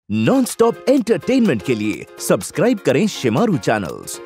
Non stop entertainment के लिए subscribe करें शेमारू चैनल्स।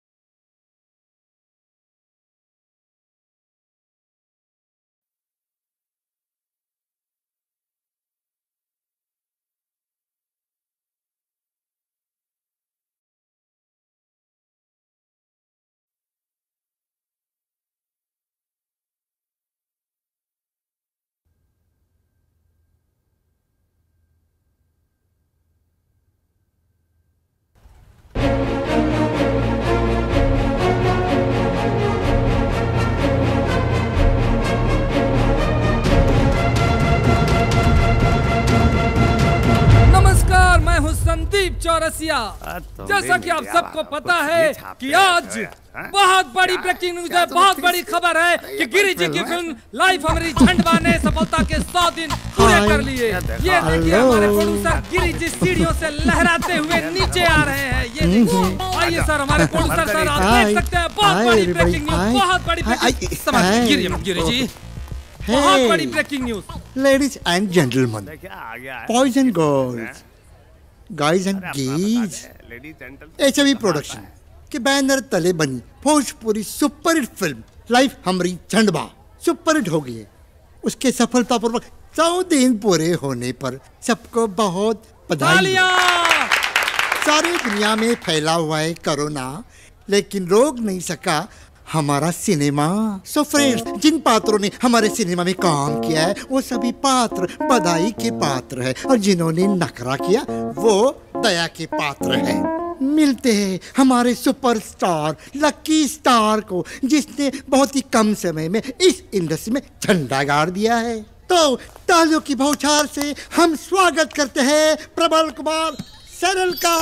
चौरसिया, जैसा कि आप सबको पता है कि आज बहुत बड़ी ब्रेकिंग न्यूज है, बहुत बड़ी खबर है कि गिरी जी की फिल्म लाइफ हमारी झंडवा ने सफलता के 100 दिन पूरे कर लिए। ये देखिए हमारे प्रोड्यूसर गिरी जी सीढ़ियों से लहराते हुए नीचे आ रहे हैं। ये देखिए, आइए सर, हमारे प्रोड्यूसर सर, आप देख सकते हैं बहुत बड़ी ब्रेकिंग न्यूज, बहुत बड़ी ब्रेकिंग। गिरी जी, बहुत बड़ी breaking news. Ladies and gentleman, boys and girls, guys and gays, HV production के बैनर तले बनी भोजपुरी सुपरहिट फिल्म लाइफ हमारी झंडवा सुपरहिट हो गई है। उसके सफलतापूर्वक 100 दिन पूरे होने पर सबको बहुत बधाई। सारी दुनिया में फैला हुआ है कोरोना, लेकिन रोक नहीं सका हमारा सिनेमा। सो फ्रेंड्स, जिन पात्रों ने हमारे सिनेमा में काम किया है वो सभी पात्र बधाई के पात्र है, और जिन्होंने नखरा किया वो दया के पात्र है। मिलते हैं हमारे सुपरस्टार लकी स्टार को, जिसने बहुत ही कम समय में इस इंडस्ट्री में झंडा गाड़ दिया है। तो तालियों की बौछार से हम स्वागत करते हैं प्रबल कुमार सरल का।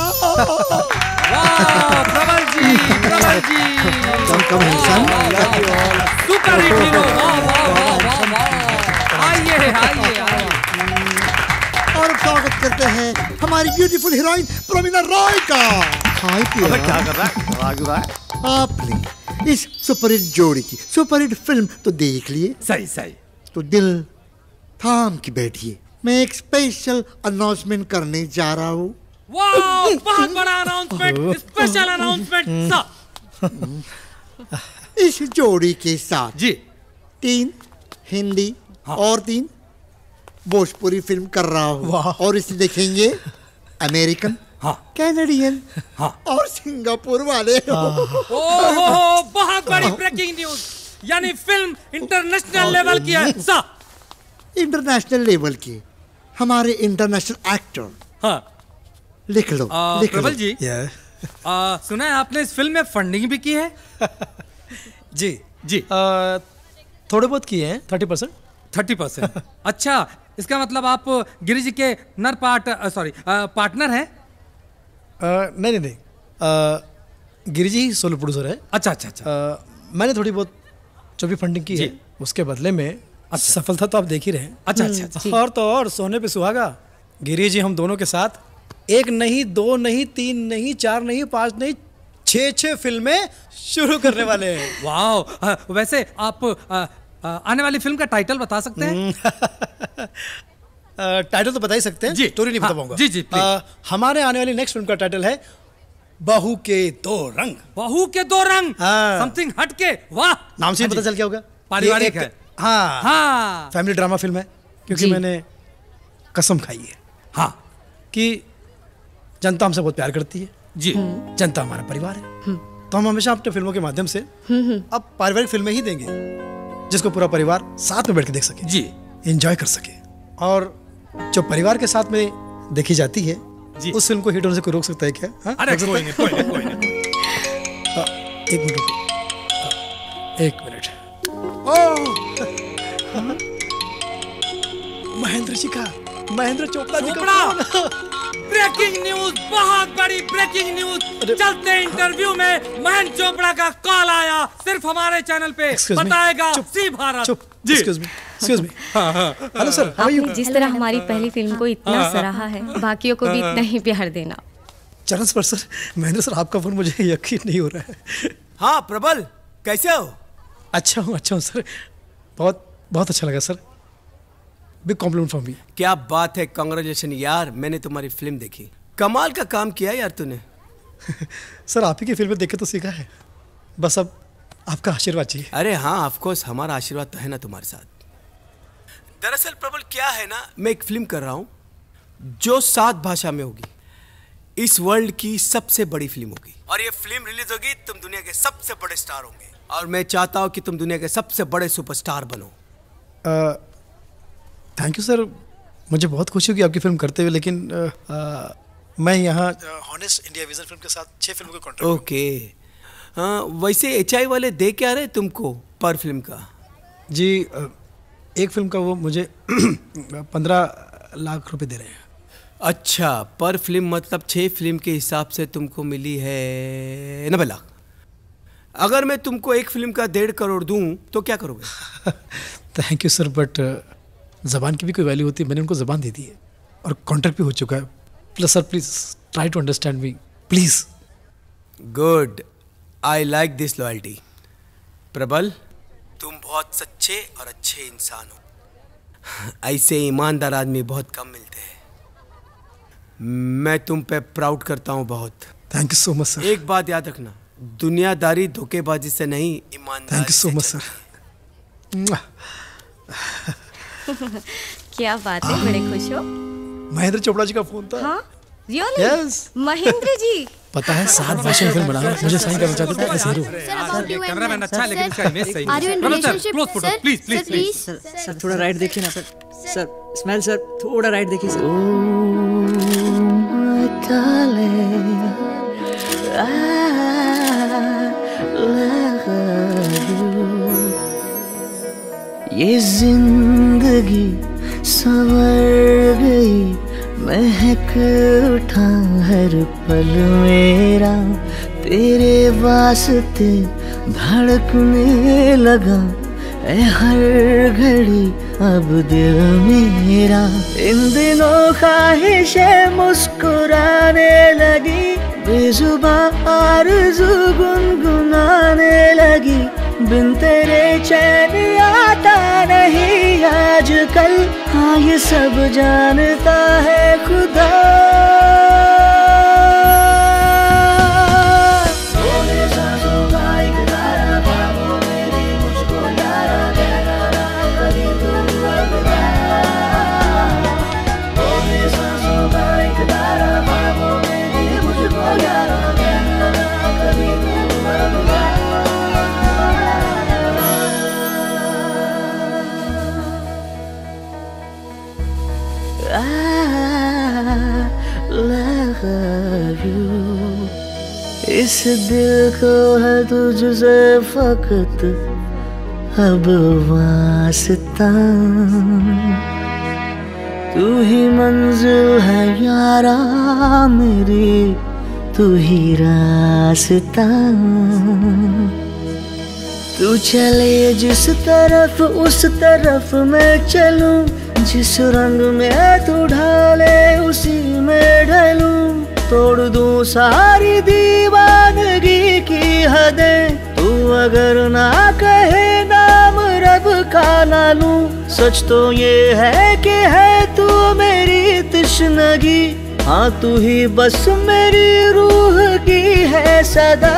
प्रबल जी, प्रबल जी, सुपर हिट हीरो, आइए आइए। और स्वागत करते हैं हमारी ब्यूटीफुल हीरोइन प्रवीणा रॉय का। हाय प्यार, क्या कर रहा है? आपने इस सुपरहिट जोड़ी की सुपरहिट फिल्म तो देख लिए, सही सही, तो दिल थाम के बैठिए, मैं एक स्पेशल अनाउंसमेंट करने जा रहा हूँ। वाह, बहुत बड़ा अनाउंसमेंट, स्पेशल अनाउंसमेंट सर। इस जोड़ी के साथ जी 3 हिंदी और 3 भोजपुरी फिल्म कर रहा हूँ, और इसे देखेंगे अमेरिकन, कैनेडियन और सिंगापुर वाले। ओहो, बहुत बड़ी ब्रेकिंग न्यूज, यानी फिल्म इंटरनेशनल लेवल की है सर। इंटरनेशनल लेवल की, हमारे इंटरनेशनल एक्टर। लिख लो, लिख लो। प्रबल जी, सुना है आपने इस फिल्म में फंडिंग भी की है? जी जी, थोड़े बहुत किए हैं, 30%। 30%? अच्छा, इसका मतलब आप गिरी जी के नर पार्टनर हैं? नहीं नहीं नहीं, गिरी जी सोलो प्रोड्यूसर है। अच्छा अच्छा अच्छा। मैंने थोड़ी बहुत जो भी फंडिंग की है उसके बदले में सफलता तो आप देख ही रहे हैं। अच्छा अच्छा। और तो और सोने पे सुहागा, गिरी जी हम दोनों के साथ 1 नहीं 2 नहीं 3 नहीं 4 नहीं 5 नहीं 6 फिल्में शुरू करने वाले हैं। वाह, वैसे आप आने वाली फिल्म का टाइटल बता सकते हैं? टाइटल तो बता ही सकते हैं जी, स्टोरी नहीं बता पाऊंगा। जी जी, हमारे आने वाली नेक्स्ट फिल्म का टाइटल है बहू के 2 रंग। बहू के 2 रंग, समथिंग हटके। वाह, नाम से ही पता चल क्या होगा, पारिवारिक है। हाँ, फैमिली ड्रामा फिल्म है, क्योंकि मैंने कसम खाई है कि जनता हमसे बहुत प्यार करती है जी, जनता हमारा परिवार है, तो हम हमेशा अपने फिल्मों के माध्यम से अब पारिवारिक फिल्में ही देंगे, जिसको पूरा परिवार साथ में बैठ के देख सके जी, एंजॉय कर सके। और जो परिवार के साथ में देखी जाती है जी, उस फिल्म को हिट होने से कोई रोक सकता है क्या? अरे कोई नहीं, कोई नहीं, कोई नहीं। एक मिनट। महेंद्र जी का, महेंद्र चोपड़ा जी का ब्रेकिंग न्यूज, बहुत बड़ी ब्रेकिंग न्यूज। चलते इंटरव्यू में महेंद्र चोपड़ा का कॉल आया, सिर्फ हमारे चैनल पे बताएगा सी Bharat. Excuse me. Hello sir, आपने जिस तरह हमारी पहली फिल्म को इतना सराहा है, बाकियों को भी इतना ही प्यार देना। चरण सर, महेंद्र सर, आपका फोन, मुझे यकीन नहीं हो रहा है। हाँ प्रबल, कैसे हो? अच्छा हूँ सर, बहुत बहुत अच्छा लगा sir. Big compliment for me. क्या बात है, कांग्रेचुलेशन यार, मैंने तुम्हारी फिल्म देखी, कमाल का काम किया यार तूने। सर आप ही की फिल्में देखे तो सीखा है, बस अब आपका आशीर्वाद चाहिए। अरे हाँ ऑफ कोर्स, हमारा आशीर्वाद तो है ना तुम्हारे साथ। दरअसल प्रबल क्या है ना, मैं एक फिल्म कर रहा हूँ जो 7 भाषा में होगी, इस वर्ल्ड की सबसे बड़ी फिल्म होगी, और ये फिल्म रिलीज होगी, तुम दुनिया के सबसे बड़े स्टार होंगे, और मैं चाहता हूँ कि तुम दुनिया के सबसे बड़े सुपरस्टार बनो। थैंक यू सर, मुझे बहुत खुशी होगी आपकी फिल्म करते हुए, लेकिन मैं यहाँ हॉनेस्ट इंडिया विजन फिल्म के साथ 6 फिल्म का कॉन्ट्रैक्ट। ओके वैसे HI वाले दे क्या रहे तुमको पर फिल्म का? जी एक फिल्म का वो मुझे 15 लाख रुपए दे रहे हैं। अच्छा, पर फिल्म मतलब 6 फिल्म के हिसाब से तुमको मिली है 90 लाख। अगर मैं तुमको एक फिल्म का 1.5 करोड़ दूं तो क्या करोगे? थैंक यू सर, बट ज़बान की भी कोई वैल्यू होती है, मैंने उनको ज़बान दे दी है और कॉन्ट्रैक्ट भी हो चुका है। Plus sir please try to understand me please. Good, I like this loyalty. Prabal, तुम बहुत सच्चे और अच्छे इंसान हो, ऐसे ईमानदार आदमी बहुत कम मिलते हैं। मैं तुम पे प्राउड करता हूँ बहुत। Thank you so much sir. एक बात याद रखना, दुनियादारी धोखेबाजी से नहीं, ईमानदारी। Thank you so much sir. क्या बात है, बड़े खुश हो? महेंद्र चोपड़ा जी का फोन था। हाँ? Really? Yes. महेंद्र जी। पता है 7 भाषा में फिल्म बना रहा हूँ, मुझे साइन करना चाहते थे ऐसे हीरो। कैमरामैन अच्छा है लेकिन इसका इमेज सही Are you in relationship? Close photo please please please. Sir थोड़ा राइट देखिए ना सर। सर स्मेल सर, थोड़ा राइट देखिए सर। ये जिंदगी संवर गई, महक उठा हर पल मेरा, तेरे वास्ते धड़कने लगा ऐ हर घड़ी अब दिल मेरा। इन दिनों ख्वाहिशें मुस्कुराने लगी, बेजुबान आरज़ू गुनगुनाने लगी, बिन तेरे चैन आता नहीं आजकल, हाँ ये सब जानता है खुदा। इस दिल को है तुझसे फकत अब वास्ता, तू ही मंजिल है यारा मेरी, तू ही रास्ता। तू चले जिस तरफ उस तरफ मैं चलूं, जिस रंग में तू ढाले उसी में ढलूं, तोड़ दूं सारी दीवानगी की हदें, तू अगर ना कहे नाम रब का ना लूं, सच तो ये है कि है तू मेरी तश्नगी, हाँ तू ही बस मेरी रूह की है सदा।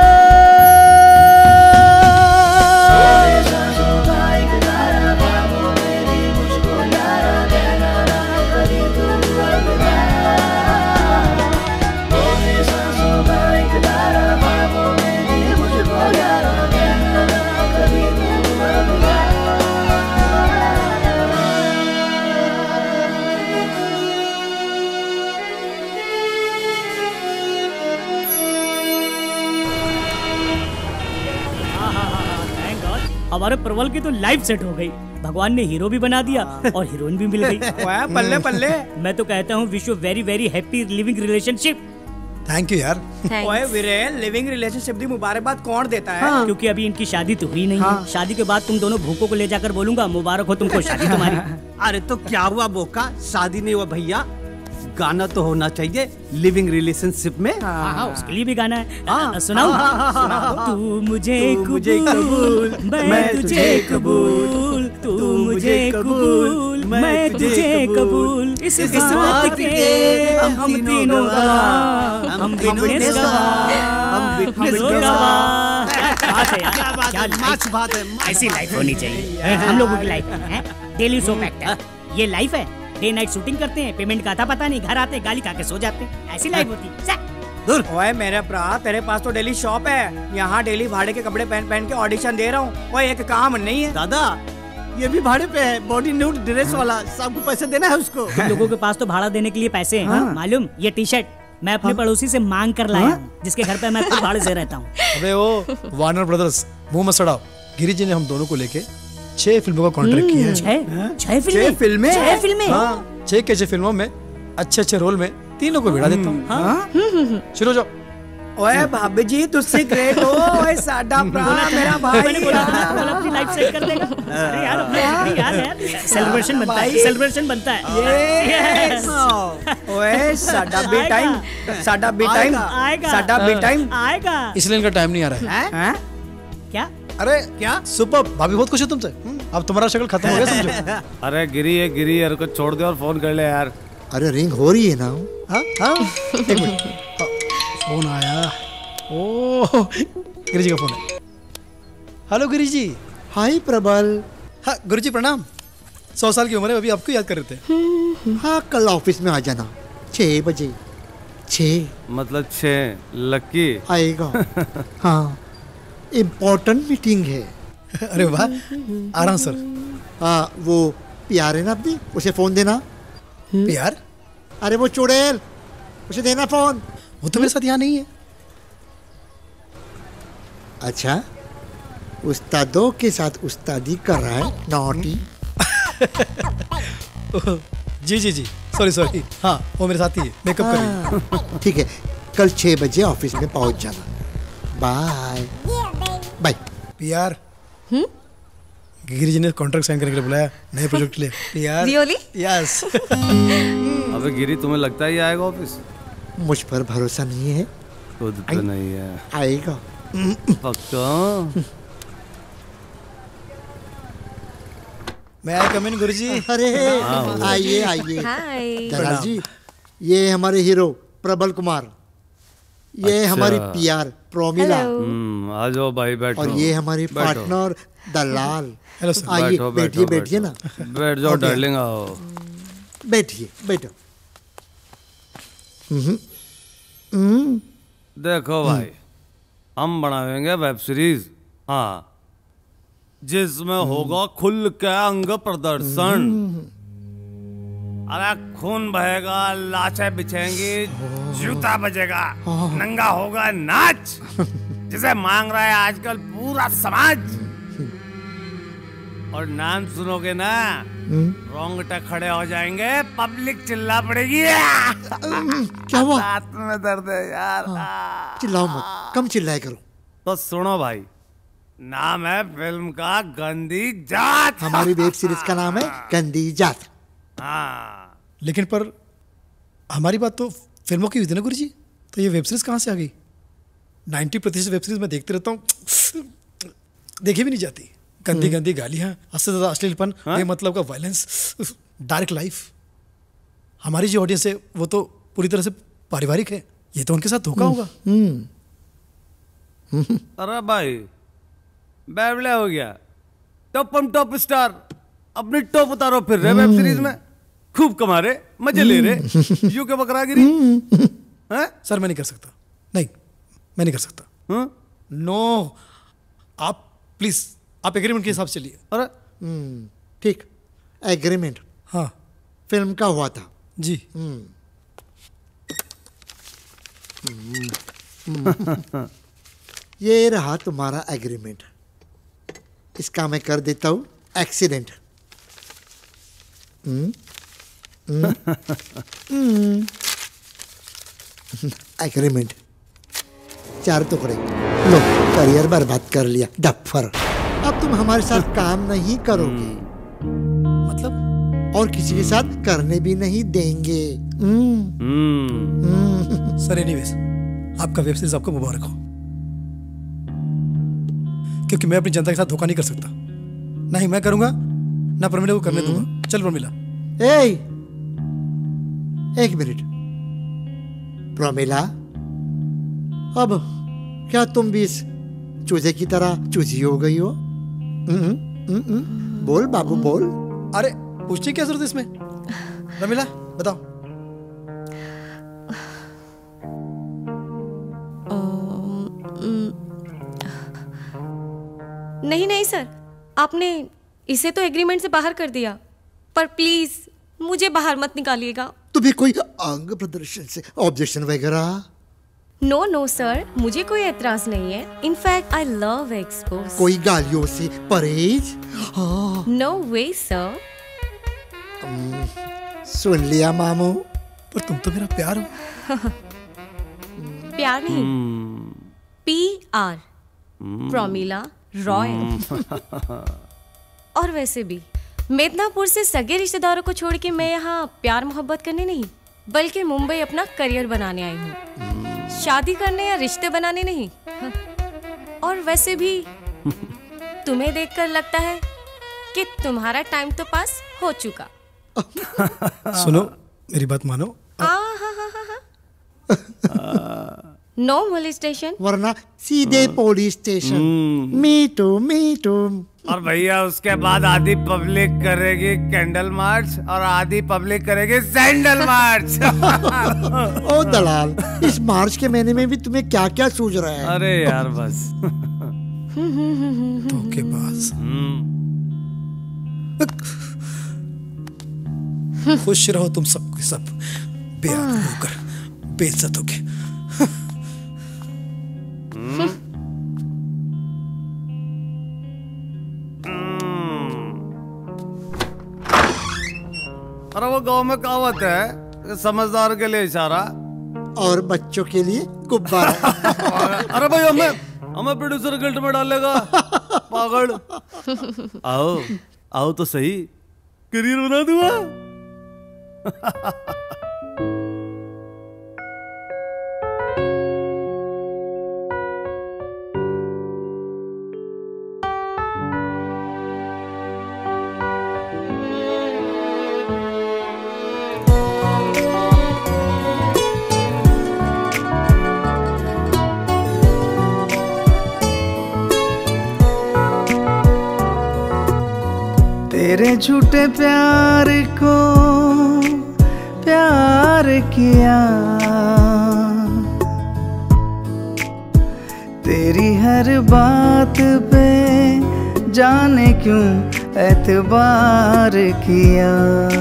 हमारे प्रबल की तो लाइफ सेट हो गई, भगवान ने हीरो भी बना दिया और हीरोइन भी मिल गई। बल्ले बल्ले। मैं तो कहता हूँ wish you very very happy living relationship. Thank you यार। ओए वीरेन, लिविंग रिलेशनशिप दी मुबारकबाद कौन देता है? हाँ। क्योंकि अभी इनकी शादी तो हुई नहीं है। शादी के बाद तुम दोनों भूखों को ले जाकर बोलूंगा मुबारक हो तुमको शादी तुम्हारी। अरे तो क्या हुआ बोका, शादी नहीं हुआ भैया, गाना तो होना चाहिए लिविंग रिलेशनशिप में। हाँ, उसके लिए भी गाना है। सुनाओ। तू मुझे कबूल, मैं तुझे कबूल, तू मुझे कबूल, मैं तुझे कबूल इस बात के हम तीनों गवाह, हम विटनेस बात है। ऐसी लाइफ होनी चाहिए हम लोगों की लाइफ है। डेली सोप एक्टर, ये लाइफ है। डे नाइट शूटिंग करते हैं, पेमेंट का आता पता नहीं, घर आते गाली खा के सो जाते हैं। ऐसी लाइफ होती है। दूर। ओए मेरे भरा, तेरे पास तो डेली शॉप है, यहाँ डेली भाड़े के कपड़े पहन पहन के ऑडिशन दे रहा हूँ। ओए एक काम नहीं है दादा, ये भी भाड़े पे है, बॉडी न्यूड ड्रेस वाला, सबको पैसे देना है उसको। लोगों के पास तो भाड़ा देने के लिए पैसे हैं, मालूम? ये टी शर्ट मैं अपने पड़ोसी से मांग कर लाया हूँ, जिसके घर पे मैं खुद भाड़े से रहता हूँ। अबे ओ वार्नर ब्रदर्स, मुंह मत सड़ाओ। गिरी जी ने हम दोनों को लेके 6 फिल्मों का कॉन्ट्रैक्ट किया है। 6 फिल्में? 6 फिल्में? हाँ, 6 के 6 फिल्मों में अच्छे रोल में तीनों को भिड़ा देता हूँ। शुरू जाओ। ओए भाभी जी, तुझसे ग्रेट हो। ओए साडा प्राण मेरा भाई। मैंने बोला अपनी लाइफ सेट कर देगा। अरे यार सेलिब्रेशन बनता है, सेलिब्रेशन बनता है। ओए साडा बी टाइम, साडा बी टाइम आएगा, साडा बी टाइम आएगा। इसलिए इनका टाइम नहीं आ रहा है। क्या? अरे क्या सुपर, भाभी बहुत खुश है तुमसे। अब तुम्हारा शक्ल खत्म हो गया समझो। अरे गिरी है, गिरी यार को छोड़ दे और फोन कर ले यार। अरे रिंग हो रही है ना। एक मिनट, फोन आया। ओ गिरी जी का फोन है। हेलो गिरी जी। हाय प्रबल। हाँ गुरु जी प्रणाम। 100 साल की उम्र है, अभी आपको याद कर रहे थे। हाँ कल ऑफिस में आ जाना 6 बजे। 6 मतलब 6 लक्की आएगा। हाँ इम्पोर्टेंट मीटिंग है। अरे वाह, आ रहा हूँ सर। हाँ वो प्यार है ना अपनी, उसे फोन देना। प्यार? अरे वो चुड़ैल, उसे देना फोन। वो तो मेरे साथ यहाँ नहीं है। अच्छा, उस्तादों के साथ उस्तादी कर रहा है, नॉटी। जी सॉरी। हाँ वो मेरे साथ ही है, मेकअप कर रही है। ठीक है, कल 6 बजे ऑफिस में पहुंच जाना। Bye bye. प्यार गिरी जी ने कॉन्ट्रैक्ट साइन करने के लिए बुलाया, नए प्रोजेक्ट के लिए। प्यार रियली? यस। अबे गिरी, तुम्हें लगता है ये आएगा ऑफिस? मुझ पर भरोसा नहीं है। खुद पे नहीं है। आएगा पक्का? मैं आया कम इन गुरु जी। अरे आइए आइए। दलाल जी, ये हमारे हीरो प्रबल कुमार, ये हमारी पीआर प्रोमिला। आ जाओ भाई, बैठो। और ये हमारी पार्टनर दलाल। Hello sir. आइए बैठिए ना। बैठ जाओ डार्लिंग, आओ बैठिए बैठो। देखो भाई, हम बनाएंगे वेब सीरीज, हाँ, जिसमें होगा खुल के अंग प्रदर्शन। अरे खून बहेगा, लाशें बिछेंगी, जूता बजेगा, नंगा होगा नाच, जिसे मांग रहा है आजकल पूरा समाज। और नाम सुनोगे ना, रोंगटे खड़े हो जाएंगे, पब्लिक चिल्ला पड़ेगी। क्या हुआ? हाथ में दर्द है यार। चिल्लाओ मत, कम चिल्लाया करो। तो सुनो भाई, नाम है फिल्म का गंदी जात। हमारी वेब सीरीज का नाम है गंदी जात। हाँ, लेकिन पर हमारी बात तो फिल्मों की हुई थी ना गुरु जी, तो ये वेब सीरीज कहाँ से आ गई? 90% वेब सीरीज मैं देखते रहता हूँ, देखी भी नहीं जाती। गंदी गंदी गालियाँ, उससे ज़्यादा अश्लीलपन, बेमतलब का वायलेंस, डार्क लाइफ। हमारी जो ऑडियंस है वो तो पूरी तरह से पारिवारिक है, ये तो उनके साथ धोखा होगा। अरे भाई बैबले हो गया, टॉप स्टार अपनी टॉप उतारो फिर रहे वेब सीरीज में, खूब कमा रहे, मजे ले रहे। यू के बकरागिरी सर मैं नहीं कर सकता, नहीं मैं नहीं कर सकता। नो, आप प्लीज आप एग्रीमेंट के हिसाब से चलिए। अरे ठीक, एग्रीमेंट। हाँ फिल्म का हुआ था जी। ये रहा तुम्हारा एग्रीमेंट, इसका मैं कर देता हूँ एक्सीडेंट। एग्रीमेंट 4 टुकड़े। लो, करियर बर्बाद कर लिया डफर। अब तुम हमारे साथ काम नहीं करोगे, मतलब और किसी के साथ करने भी नहीं देंगे। सर एनीवेज, आपका वेब सीरीज आपको मुबारक हो, क्योंकि मैं अपनी जनता के साथ धोखा नहीं कर सकता। ना ही मैं करूंगा, ना प्रमिला को करने दूंगा। चल प्रमिला। ए, एक मिनट प्रोमिला, अब क्या तुम भी इस चूजे की तरह चूजी हो गई हो? बोल बाबू बोल। अरे पूछती क्या जरूरत इसमें? प्रमिला बताओ। नहीं नहीं सर, आपने इसे तो एग्रीमेंट से बाहर कर दिया, पर प्लीज मुझे बाहर मत निकालिएगा। तुम्हें कोई अंग प्रदर्शन से ऑब्जेक्शन वगैरह? नो नो सर, मुझे कोई एतराज नहीं है। In fact I love expose. कोई गालियों से परहेज? नो वे सर। सुन लिया मामू। पर तुम तो मेरा प्यार हो। प्यार नहीं, PR, प्रोमिला रॉय। और वैसे भी मेदिनीपुर से सगे रिश्तेदारों को छोड़ के मैं यहाँ प्यार मोहब्बत करने नहीं, बल्कि मुंबई अपना करियर बनाने आई हूँ, शादी करने या रिश्ते बनाने नहीं। और वैसे भी तुम्हें देखकर लगता है कि तुम्हारा टाइम तो पास हो चुका। सुनो मेरी बात मानो। नो मोलेस्टेशन, वरना सीधे पुलिस स्टेशन। Me to. और भैया उसके बाद आधी पब्लिक करेगी कैंडल मार्च और आधी पब्लिक करेगी सैंडल मार्च। ओ दलाल, इस मार्च के महीने में भी तुम्हें क्या क्या सूझ रहा है? अरे यार बस धोखेबाज। खुश रहो तुम सबके सब, बेआब होकर बेइज्जत होके। अरे वो गांव में कहावत है, समझदार के लिए इशारा और बच्चों के लिए गुब्बारा। अरे भाई हमें प्रोड्यूसर गिल्ट में डालेगा पागल। आओ आओ तो सही, करियर बना दूंगा। तेरे झूठे प्यार को प्यार किया, तेरी हर बात पे जाने क्यों एतबार किया।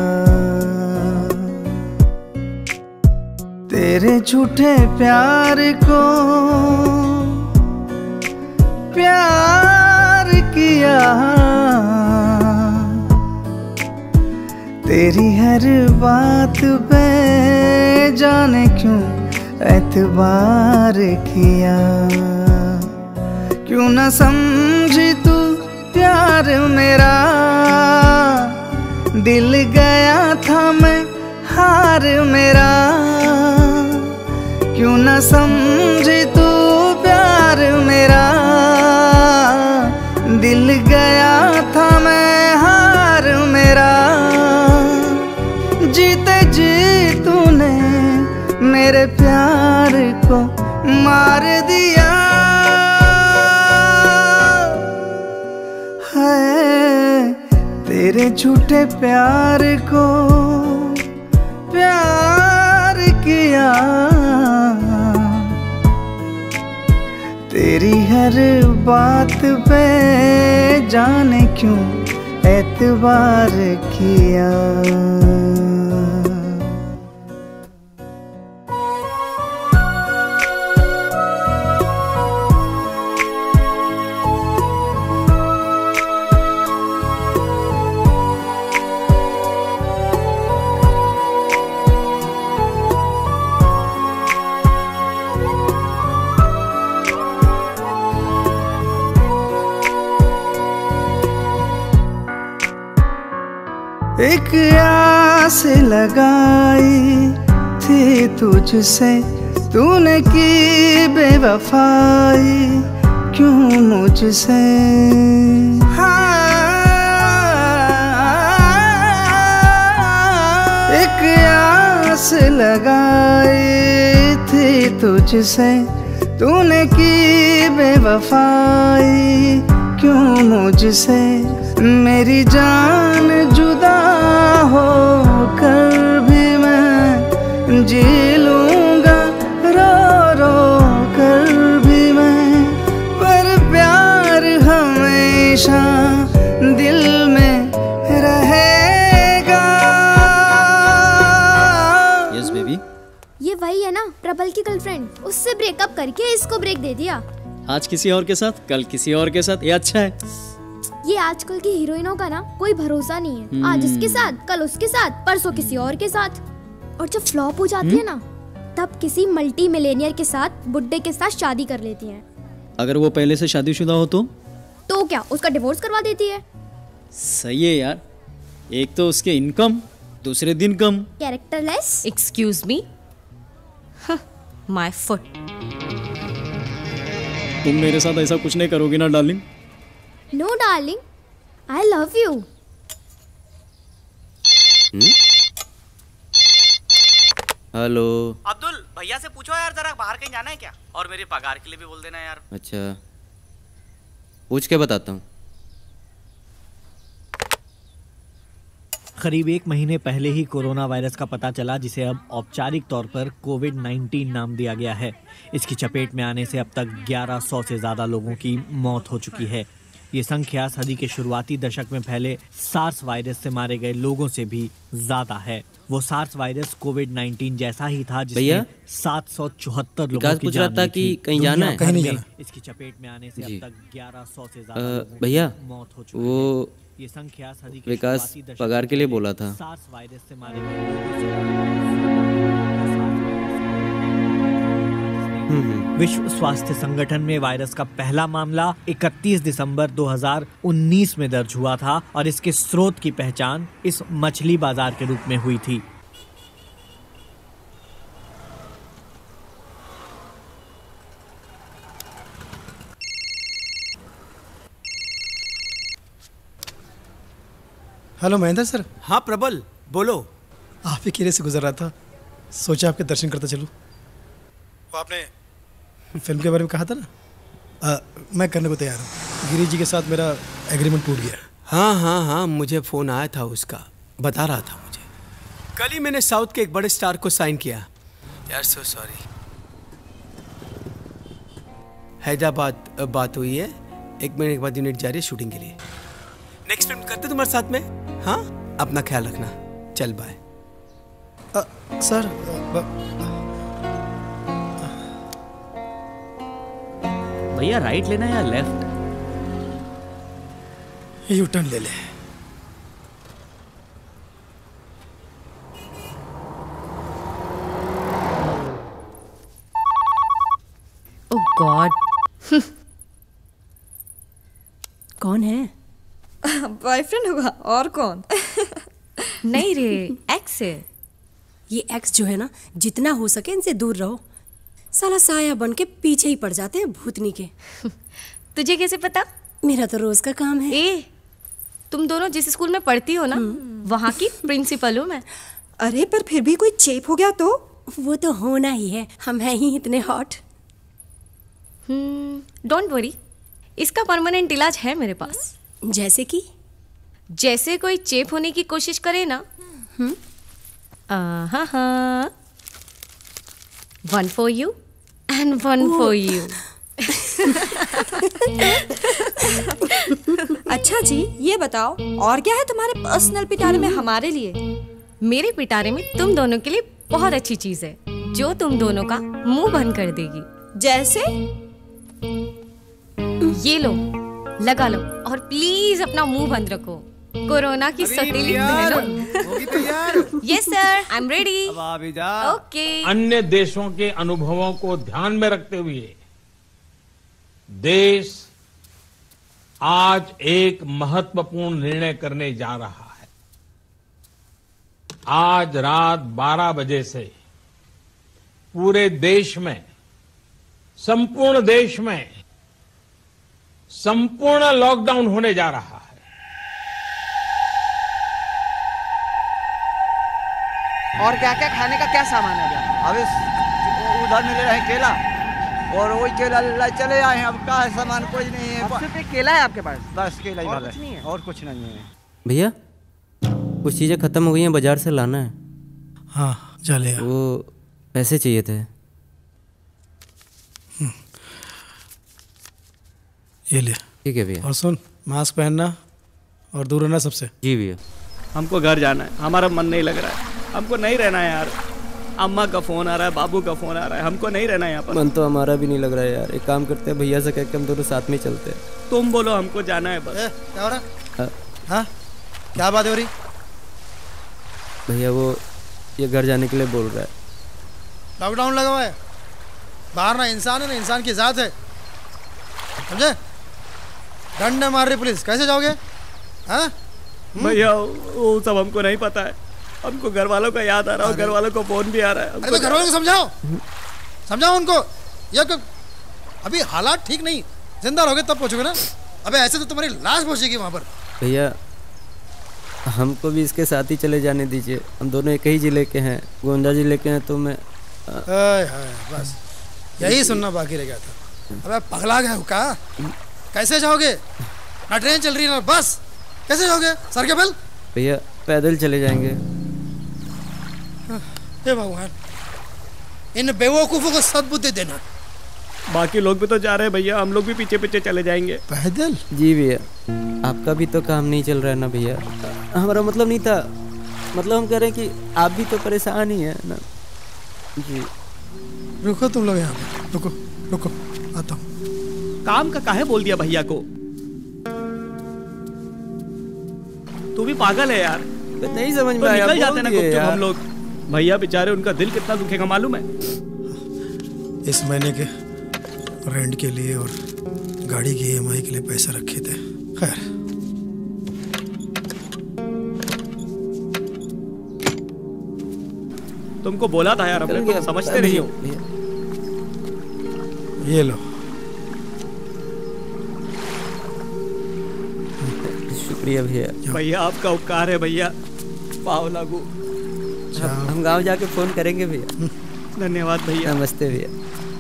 तेरे झूठे प्यार को प्यार किया, तेरी हर बात पे जाने क्यों एतबार किया। क्यों न समझी तू प्यार मेरा, दिल गया था मैं हार मेरा। क्यों न समझी तू प्यार मेरा, दिल गया था मैं हार मेरा। जीते जी तूने मेरे प्यार को मार दिया है। तेरे झूठे प्यार को प्यार किया, तेरी हर बात पे जाने क्यों एतबार किया। एक आस लगाई थी तुझसे, तूने की बेवफाई क्यों मुझसे। आस लगाई थी तुझसे, तूने की बेवफाई क्यों मुझसे। मेरी जान जुदा होकर भी मैं जी लूंगा, रो रो कर भी मैं, पर प्यार हमेशा दिल में रहेगा। Yes baby. ये वही है ना प्रबल की गर्लफ्रेंड, उससे ब्रेकअप करके इसको ब्रेक दे दिया। आज किसी और के साथ, कल किसी और के साथ, ये अच्छा है। ये आजकल की हीरोइनों का ना कोई भरोसा नहीं है। आज इसके साथ, कल उसके साथ, परसों किसी और के साथ। और जब फ्लॉप हो जाती है ना, तब किसी मल्टी मिलेनियर के साथ, बुड्ढे के साथ शादी कर लेती हैं। अगर वो पहले से शादीशुदा हो तो क्या उसका डिवोर्स करवा देती है। सही है यार, एक तो उसके इनकम, दूसरे दिन कम। Characterless. Excuse me, my foot. तुम मेरे साथ ऐसा कुछ नहीं करोगी ना darling? No darling, I love you. Hello Abdul, भैया से पूछो यार जरा, बाहर कहीं जाना है क्या? और मेरे पगार के लिए भी बोल देना यार। अच्छा, पूछ के बताता हूँ। करीब 1 महीने पहले ही कोरोना वायरस का पता चला, जिसे अब औपचारिक तौर पर कोविड-19 नाम दिया गया है। इसकी चपेट में आने से अब तक 1100 से ज़्यादा लोगों की मौत हो चुकी है। ये संख्या सदी के शुरुआती दशक में फैले सार्स वायरस से मारे गए लोगों से भी ज़्यादा है। वो सार्स वायरस कोविड-19 जैसा ही था जिसमें 774 लोगों की जान था कि कहीं जाना है? कहीं नहीं जाना। इसकी चपेट में आने से अब तक 1100 से ज़्यादा लोगों भैया, की मौत हो चुकी वो है। ये संख्या सदी के विकास शुरुआती दशक पगार के लिए बोला था। सार्स वायरस से मारे गए लोगों से विश्व स्वास्थ्य संगठन में वायरस का पहला मामला 31 दिसंबर 2019 में दर्ज हुआ था और इसके स्रोत की पहचान इस मछली बाजार के रूप में हुई थी। Hello Mahendra sir. हाँ प्रबल, बोलो। आप ही किले से गुजर रहा था, सोचा आपके दर्शन करता चलूं। वो आपने फिल्म के बारे में कहा था ना, मैं करने को तैयार हूँ। गिरी जी के साथ मेरा एग्रीमेंट टूट गया। हाँ हाँ हाँ, मुझे फोन आया था उसका, बता रहा था मुझे। कल ही मैंने साउथ के एक बड़े स्टार को साइन किया यार। So sorry. हैदराबाद बात हुई है, 1 महीने के बाद यूनिट जा रही है शूटिंग के लिए। नेक्स्ट फिल्म करते तुम्हारे साथ में। हाँ, अपना ख्याल रखना। चल बाय। सर भैया राइट लेना या लेफ्ट? यू टर्न ले ले। Oh god. कौन है? बॉयफ्रेंड होगा और कौन? नहीं रे, एक्स है। ये एक्स जो है ना, जितना हो सके इनसे दूर रहो। साला साया बन के पीछे ही पड़ जाते हैं भूतनी के। तुझे कैसे पता? मेरा तो रोज का काम है। ए, तुम दोनों जिस स्कूल में पढ़ती हो ना, वहाँ की प्रिंसिपल हूँ मैं। अरे पर फिर भी कोई चेप हो गया तो? वो तो होना ही है, हम हैं ही इतने हॉट। डोंट वरी, इसका परमानेंट इलाज है मेरे पास। जैसे कि? जैसे कोई चेप होने की कोशिश करे ना। हाँ, 1 for you and 1 for you। अच्छा जी, ये बताओ और क्या है तुम्हारे पर्सनल पिटारे में हमारे लिए? मेरे पिटारे में तुम दोनों के लिए बहुत अच्छी चीज है, जो तुम दोनों का मुंह बंद कर देगी। जैसे? ये लो, लगा लो और प्लीज अपना मुंह बंद रखो। कोरोना की सौतेली बहनों। Yes sir, I am ready. Okay. अन्य देशों के अनुभवों को ध्यान में रखते हुए देश आज एक महत्वपूर्ण निर्णय करने जा रहा है। आज रात 12 बजे से पूरे देश में, संपूर्ण देश में संपूर्ण लॉकडाउन होने जा रहा है। और क्या क्या खाने का क्या सामान है भैया? अभी उधर मिले रहे केला और वही केला ले चले आए हैं। अब का है सामान कुछ नहीं है। अब सिर्फ एक केला है आपके पास? बस केला ही और वाला कुछ नहीं है? और कुछ नहीं है भैया कुछ चीज़ें ख़त्म हो गई हैं, बाजार से लाना है। हाँ चलेगा। वो पैसे चाहिए थे। ये ले। ठीक है भैया। और सुन, मास्क पहनना और दूर रहना सबसे। जी भैया। हमको घर जाना है, हमारा मन नहीं लग रहा है, हमको नहीं रहना है यार। अम्मा का फोन आ रहा है, बाबू का फोन आ रहा है, हमको नहीं रहना है यहाँ पर। मन तो हमारा भी नहीं लग रहा है यार। एक काम करते हैं, भैया से कह के हम दोनों साथ में चलते हैं। तुम बोलो, हमको जाना है बस। क्या हो रहा? हाँ क्या बात हो रही? भैया वो ये घर जाने के लिए बोल रहा है। लॉकडाउन लगा हुआ है, बाहर ना इंसान है ना इंसान की जात है, समझे? डंडे मार रही पुलिस, कैसे जाओगे? हाँ भैया वो सब हमको नहीं पता है, हमको घर वालों का याद आ रहा है, घर वालों को फोन भी आ रहा है। अरे तो घर वालों को समझाओ, समझाओ उनको। ये अभी हालात ठीक नहीं, जिंदा रहोगे तब पहुंचोगे ना। अबे ऐसे तो तुम्हारी लाश पहुंचेगी वहां पर। भैया हमको भी इसके साथ ही चले जाने दीजिए, हम दोनों एक ही जिले के हैं, गोंडा जिले के हैं। तो मैं बस यही सुनना बाकी रह गया था। अबे पगला गए हो का? कैसे जाओगे? ना ट्रेन चल रही है ना बस, कैसे जाओगे? सर के बल। भैया पैदल चले जाएंगे। हे भगवान, इन बेवकूफों को सद्बुद्धि देना। बाकी लोग भी तो जा रहे हैं भैया, हम लोग भी पीछे पीछे चले जाएंगे पैदल। जी भैया, आपका भी तो काम नहीं चल रहा है ना भैया। हमारा मतलब नहीं था, मतलब हम कह रहे हैं कि आप भी तो परेशान ही है ना। जी रुको तुम लोग यहाँ पे, रुको रुको आता हूँ। काम का काहे बोल दिया भैया को? तू भी पागल है यार, नहीं समझ में तो आया। निकल जाते ना गुपचुप हम लोग। भैया बेचारे, उनका दिल कितना दुखेगा मालूम है? इस महीने के रेंट के लिए और गाड़ी की EMI के लिए पैसे रखे थे। खैर तुमको बोला था यार, अपने को समझते नहीं हो। ये लो। शुक्रिया भैया। भैया आपका उपकार है भैया, पाव लागू। हम गांव जाके फोन करेंगे भैया। धन्यवाद भैया। नमस्ते भैया।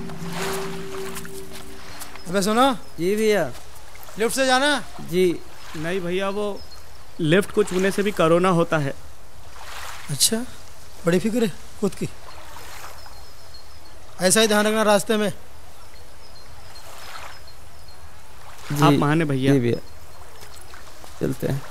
अबे सुनो। जी भैया। लिफ्ट से जाना? जी नहीं भैया, वो लिफ्ट को छूने से भी कोरोना होता है। अच्छा, बड़ी फिक्र है खुद की। ऐसा ही ध्यान रखना रास्ते में। आप महान है भैया। जी भैया, चलते हैं।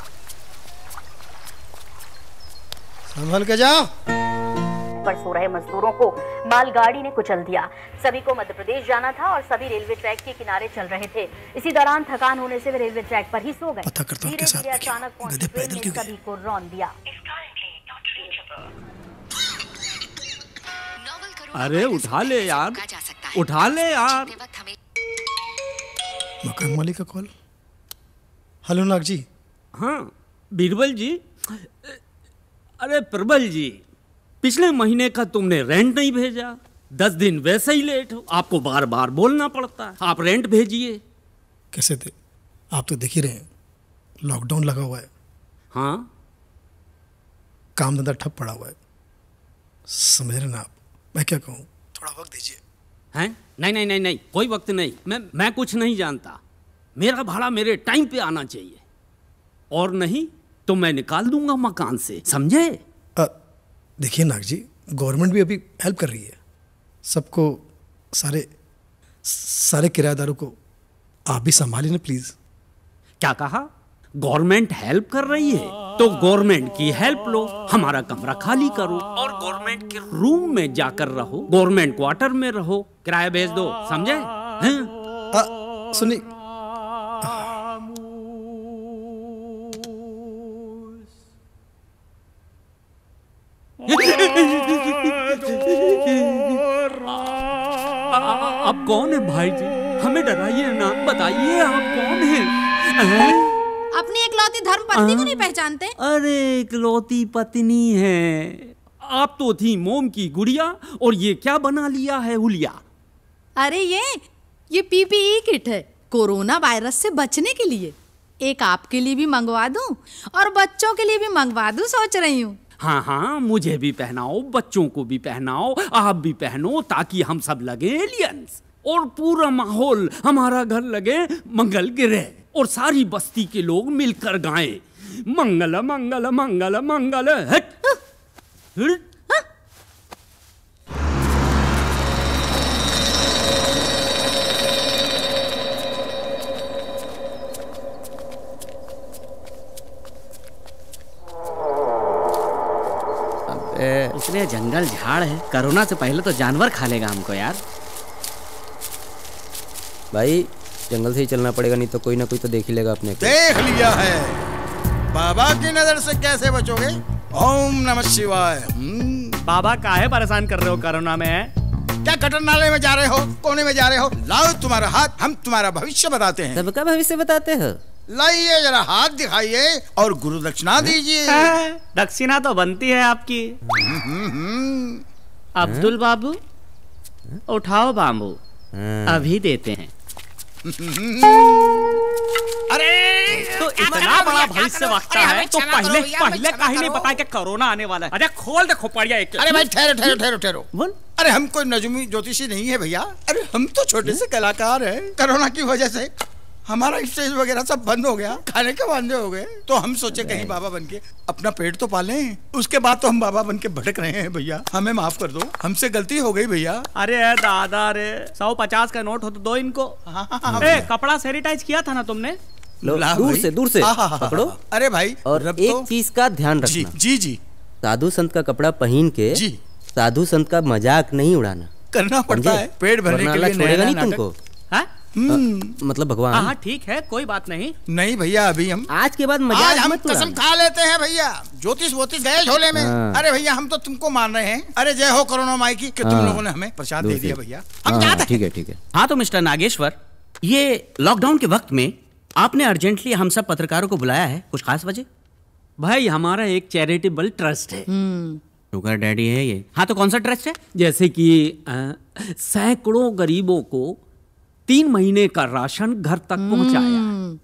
संभल के जाओ। पर सो रहे मजदूरों को मालगाड़ी ने कुचल दिया। सभी को मध्य प्रदेश जाना था और सभी रेलवे ट्रैक के किनारे चल रहे थे। इसी दौरान थकान होने से वे रेलवे ट्रैक पर ही सो गए। धीरे-धीरे अचानक पहुंची ट्रेन ने सभी को रौंद दिया। अरे उठा ले यार, उठा ले यार। मकान मालिक का कॉल। हेलो नाग जी। हाँ बीरबल जी। अरे प्रबल जी, पिछले महीने का तुमने रेंट नहीं भेजा, 10 दिन वैसे ही लेट हो। आपको बार बार बोलना पड़ता है, आप रेंट भेजिए। कैसे थे आप? तो देख ही रहे हैं, लॉकडाउन लगा हुआ है। हाँ, काम धंधा ठप पड़ा हुआ है, समझ रहे ना आप? मैं क्या कहूँ, थोड़ा वक्त दीजिए। हैं? नहीं नहीं नहीं नहीं, कोई वक्त नहीं। मैं कुछ नहीं जानता। मेरा भाड़ा मेरे टाइम पे आना चाहिए, और नहीं तो मैं निकाल दूंगा मकान से, समझे? देखिए नाग जी, गवर्नमेंट भी अभी हेल्प कर रही है सबको, सारे किराएदारों को। आप भी संभालिए ना प्लीज। क्या कहा? गवर्नमेंट हेल्प कर रही है तो गवर्नमेंट की हेल्प लो। हमारा कमरा खाली करो और गवर्नमेंट के रूम में जाकर रहो, गवर्नमेंट क्वार्टर में रहो, किराया भेज दो, समझे? सुनिए, आप कौन है भाई जी? हमें डराइए ना, बताइए आप कौन हैं? अपनी इकलौती धर्म पत्नी को नहीं पहचानते? अरे इकलौती पत्नी है, आप तो थी मोम की गुड़िया, और ये क्या बना लिया है हुलिया? अरे ये PPE किट है, कोरोना वायरस से बचने के लिए। एक आपके लिए भी मंगवा दूं और बच्चों के लिए भी मंगवा दूं, सोच रही हूँ। हाँ हाँ, मुझे भी पहनाओ, बच्चों को भी पहनाओ, आप भी पहनो, ताकि हम सब लगे एलियंस और पूरा माहौल हमारा घर लगे मंगल ग्रह, और सारी बस्ती के लोग मिलकर गाएं मंगल मंगल मंगल मंगल। हट हट। इसलिए जंगल झाड़ है, कोरोना से पहले तो जानवर खा लेगा हमको यार। भाई जंगल से ही चलना पड़ेगा, नहीं तो कोई ना कोई तो देख ही लेगा अपने को। देख लिया है, बाबा की नजर से कैसे बचोगे? ओम नमः शिवाय। बाबा काहे परेशान कर रहे हो कोरोना में? क्या कटर नाले में जा रहे हो, कोने में जा रहे हो? लाओ तुम्हारा हाथ, हम तुम्हारा भविष्य बताते हैं। सबका भविष्य बताते हो? लाइए जरा हाथ दिखाइए और गुरु दक्षिणा दीजिए। दक्षिणा तो बनती है आपकी। अब्दुल बाबू उठाओ बाबू, अभी देते हैं। अरे तो इतना बड़ा भविष्य वक्ता है तो पहले काहे नहीं बताया कि कोरोना आने वाला है? अरे खोल दे खोपड़िया एक। अरे भाई ठहरो। अरे हम कोई नजमी ज्योतिषी नहीं है भैया। अरे हम तो छोटे से कलाकार हैं। कोरोना की वजह से हमारा स्टेज वगैरह सब बंद हो गया, खाने के वांदे हो गए, तो हम सोचे कहीं बाबा बनके अपना पेट तो पालें। उसके बाद तो हम बाबा बनके भटक रहे हैं भैया, हमें माफ कर दो, हमसे गलती हो गई भैया। अरे दादा रे, 150 का नोट हो तो दो इनको। कपड़ा सैनिटाइज किया था ना तुमने? दूर से पकड़ो। अरे भाई, और एक चीज का ध्यान रखना। जी। साधु संत का कपड़ा पहन के साधु संत का मजाक नहीं उड़ाना, करना पड़ता है पेट भरने के लिए। छोड़ेगा नहीं तुमको। मतलब भगवान। हाँ ठीक है, कोई बात नहीं भैया, अभी हम आज के बाद मजाक हम मत कसम खा लेते हैं भैया। ज्योतिष गए झोले में। अरे भैया हम तो तुमको मान रहे हैं। अरे जय हो कोरोना माई की कि तुम लोगों ने हमें प्रसाद दे दिया भैया। हम जाते हैं। ठीक है। हाँ तो मिस्टर नागेश्वर, ये लॉकडाउन के वक्त में आपने अर्जेंटली हम सब पत्रकारों को बुलाया है, कुछ खास वजह? भाई हमारा एक चैरिटेबल ट्रस्ट है। शुगर डैडी है ये। हाँ तो कौन सा ट्रस्ट है? जैसे कि सैकड़ों गरीबों को 3 महीने का राशन घर तक पहुंचाया,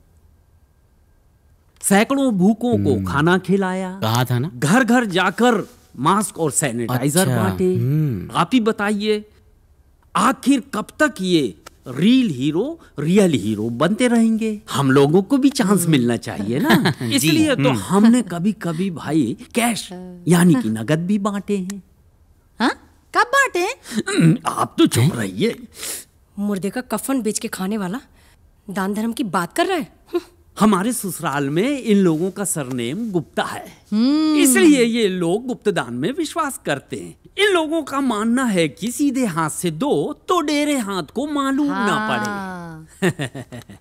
सैकड़ों भूखों को खाना खिलाया, कहा था ना घर घर जाकर मास्क और सैनिटाइजर बांटे। आप ही बताइए आखिर कब तक ये रियल हीरो बनते रहेंगे? हम लोगों को भी चांस मिलना चाहिए ना। इसलिए तो हमने कभी कभी भाई कैश यानी कि नगद भी बांटे हैं। हाँ? कब बांटे? आप तो चुप रहिए। मुर्दे का कफन बेच के खाने वाला दान धर्म की बात कर रहा है। हमारे ससुराल में इन लोगों का सरनेम गुप्ता है, इसलिए ये लोग गुप्तदान में विश्वास करते हैं। इन लोगों का मानना है कि सीधे हाथ से दो तो डेरे हाथ को मालूम ना पड़े।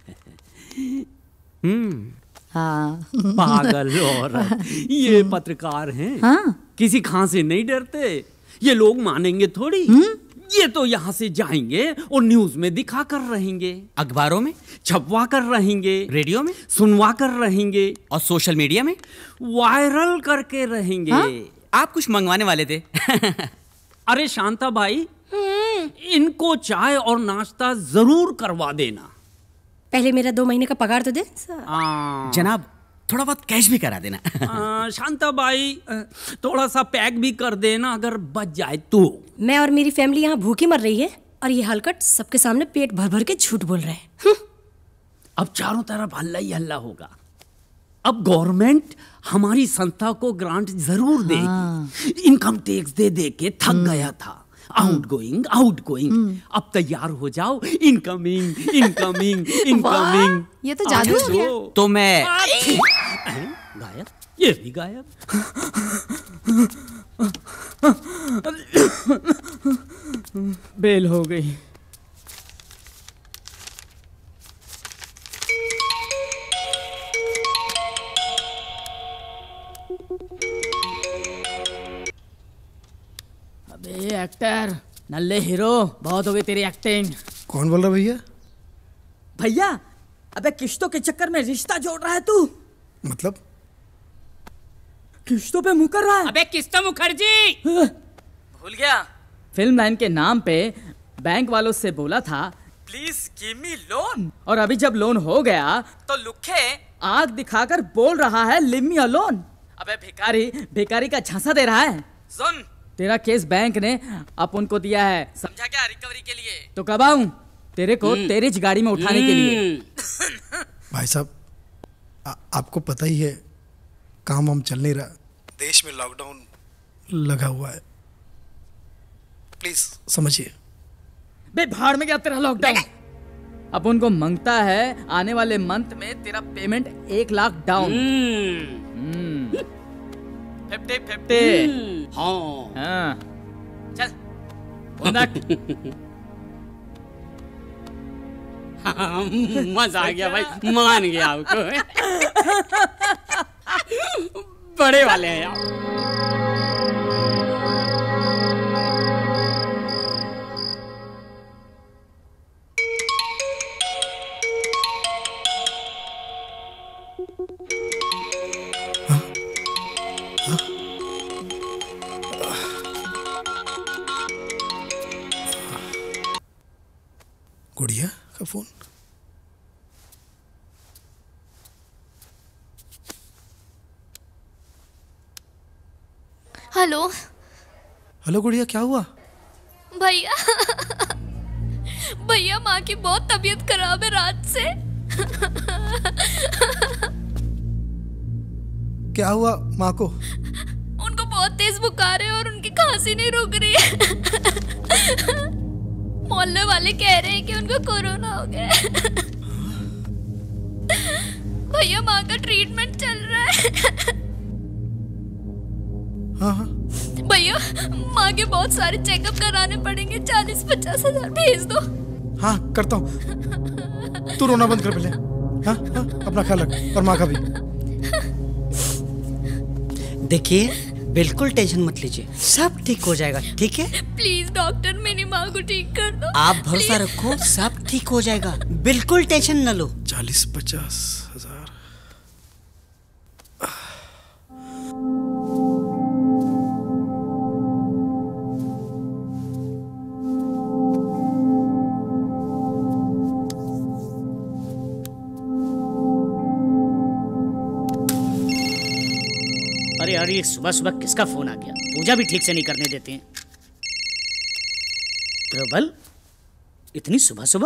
पागल औरत, ये पत्रकार हैं। किसी खां से नहीं डरते। ये लोग मानेंगे थोड़ी। ये तो यहाँ से जाएंगे और न्यूज में दिखा कर रहेंगे, अखबारों में छपवा कर रहेंगे, रेडियो में सुनवा कर रहेंगे, और सोशल मीडिया में वायरल करके रहेंगे। आप कुछ मंगवाने वाले थे? अरे शांता भाई, इनको चाय और नाश्ता जरूर करवा देना। पहले मेरा 2 महीने का पगार तो दे। जनाब थोड़ा बहुत कैश भी करा देना। शांता बाई थोड़ा सा पैक भी कर देना अगर बच जाए तो। मैं और मेरी फैमिली यहाँ भूखी मर रही है और ये हलकट सबके सामने पेट भर भर के झूठ बोल रहे हैं। अब चारों तरफ हल्ला ही हल्ला होगा। अब गवर्नमेंट हमारी संस्था को ग्रांट जरूर देगी। इनकम टैक्स दे दे के थक गया था। आउटगोइंग अब तैयार हो जाओ। इनकमिंग। ये तो जादू हो गया। तो मैं गायब, ये भी गायब। बेल हो गई। अबे एक्टर, नल्ले हीरो, बहुत हो गई तेरी एक्टिंग। कौन बोल रहा भैया? भैया, अबे किश्तों के चक्कर में रिश्ता जोड़ रहा है तू। मतलब? किश्तों पे मुकर रहा है। अबे किश्तों मुखर्जी भूल गया। फिल्म लाइन के नाम पे बैंक वालों से बोला था प्लीज गिव मी लोन, और अभी जब लोन हो गया तो लुखे आग दिखाकर बोल रहा है लिव मी अलोन। अबे भिखारी, भिखारी का झांसा दे रहा है। सुन, तेरा केस बैंक ने अपन को दिया है, समझा क्या, रिकवरी के लिए। तो कब आऊं तेरे को तेरी गाड़ी में उठाने के लिए। भाई साहब, आपको पता ही है काम हम चल नहीं रहा, देश में लॉकडाउन लगा हुआ है, प्लीज समझिए। बे भाड़ में गया तेरा लॉकडाउन। अब उनको मांगता है आने वाले मंथ में तेरा पेमेंट 1 लाख डाउन। 50-50। हाँ चल मजा आ गया भाई, मान गया आपको। बड़े वाले हैं यार। गुड़िया का फोन। हेलो। हेलो गुड़िया, क्या हुआ? भैया भैया, माँ की बहुत तबीयत खराब है रात से। क्या हुआ माँ को? उनको बहुत तेज बुखार है और उनकी खांसी नहीं रुक रही है। मोहल्ले वाले कह रहे हैं कि उनको कोरोना हो गया है। भैया, माँ का ट्रीटमेंट चल रहा है। हाँ। भैया, माँ के बहुत सारे चेकअप कराने पड़ेंगे, 40-50 हजार भेज दो। हाँ करता हूँ, तू रोना बंद कर पहले। हाँ, अपना ख्याल रख और माँ का भी। देखिए, बिल्कुल टेंशन मत लीजिए, सब ठीक हो जाएगा, ठीक है? प्लीज डॉक्टर, मेरी माँ को ठीक कर दो। आप भरोसा रखो, सब ठीक हो जाएगा, बिल्कुल टेंशन न लो। 40-50 हजार। अरे यार, ये सुबह सुबह किसका फोन आ गया? पूजा भी ठीक से नहीं करने देते हैं। प्रबल, इतनी सुबह सुबह?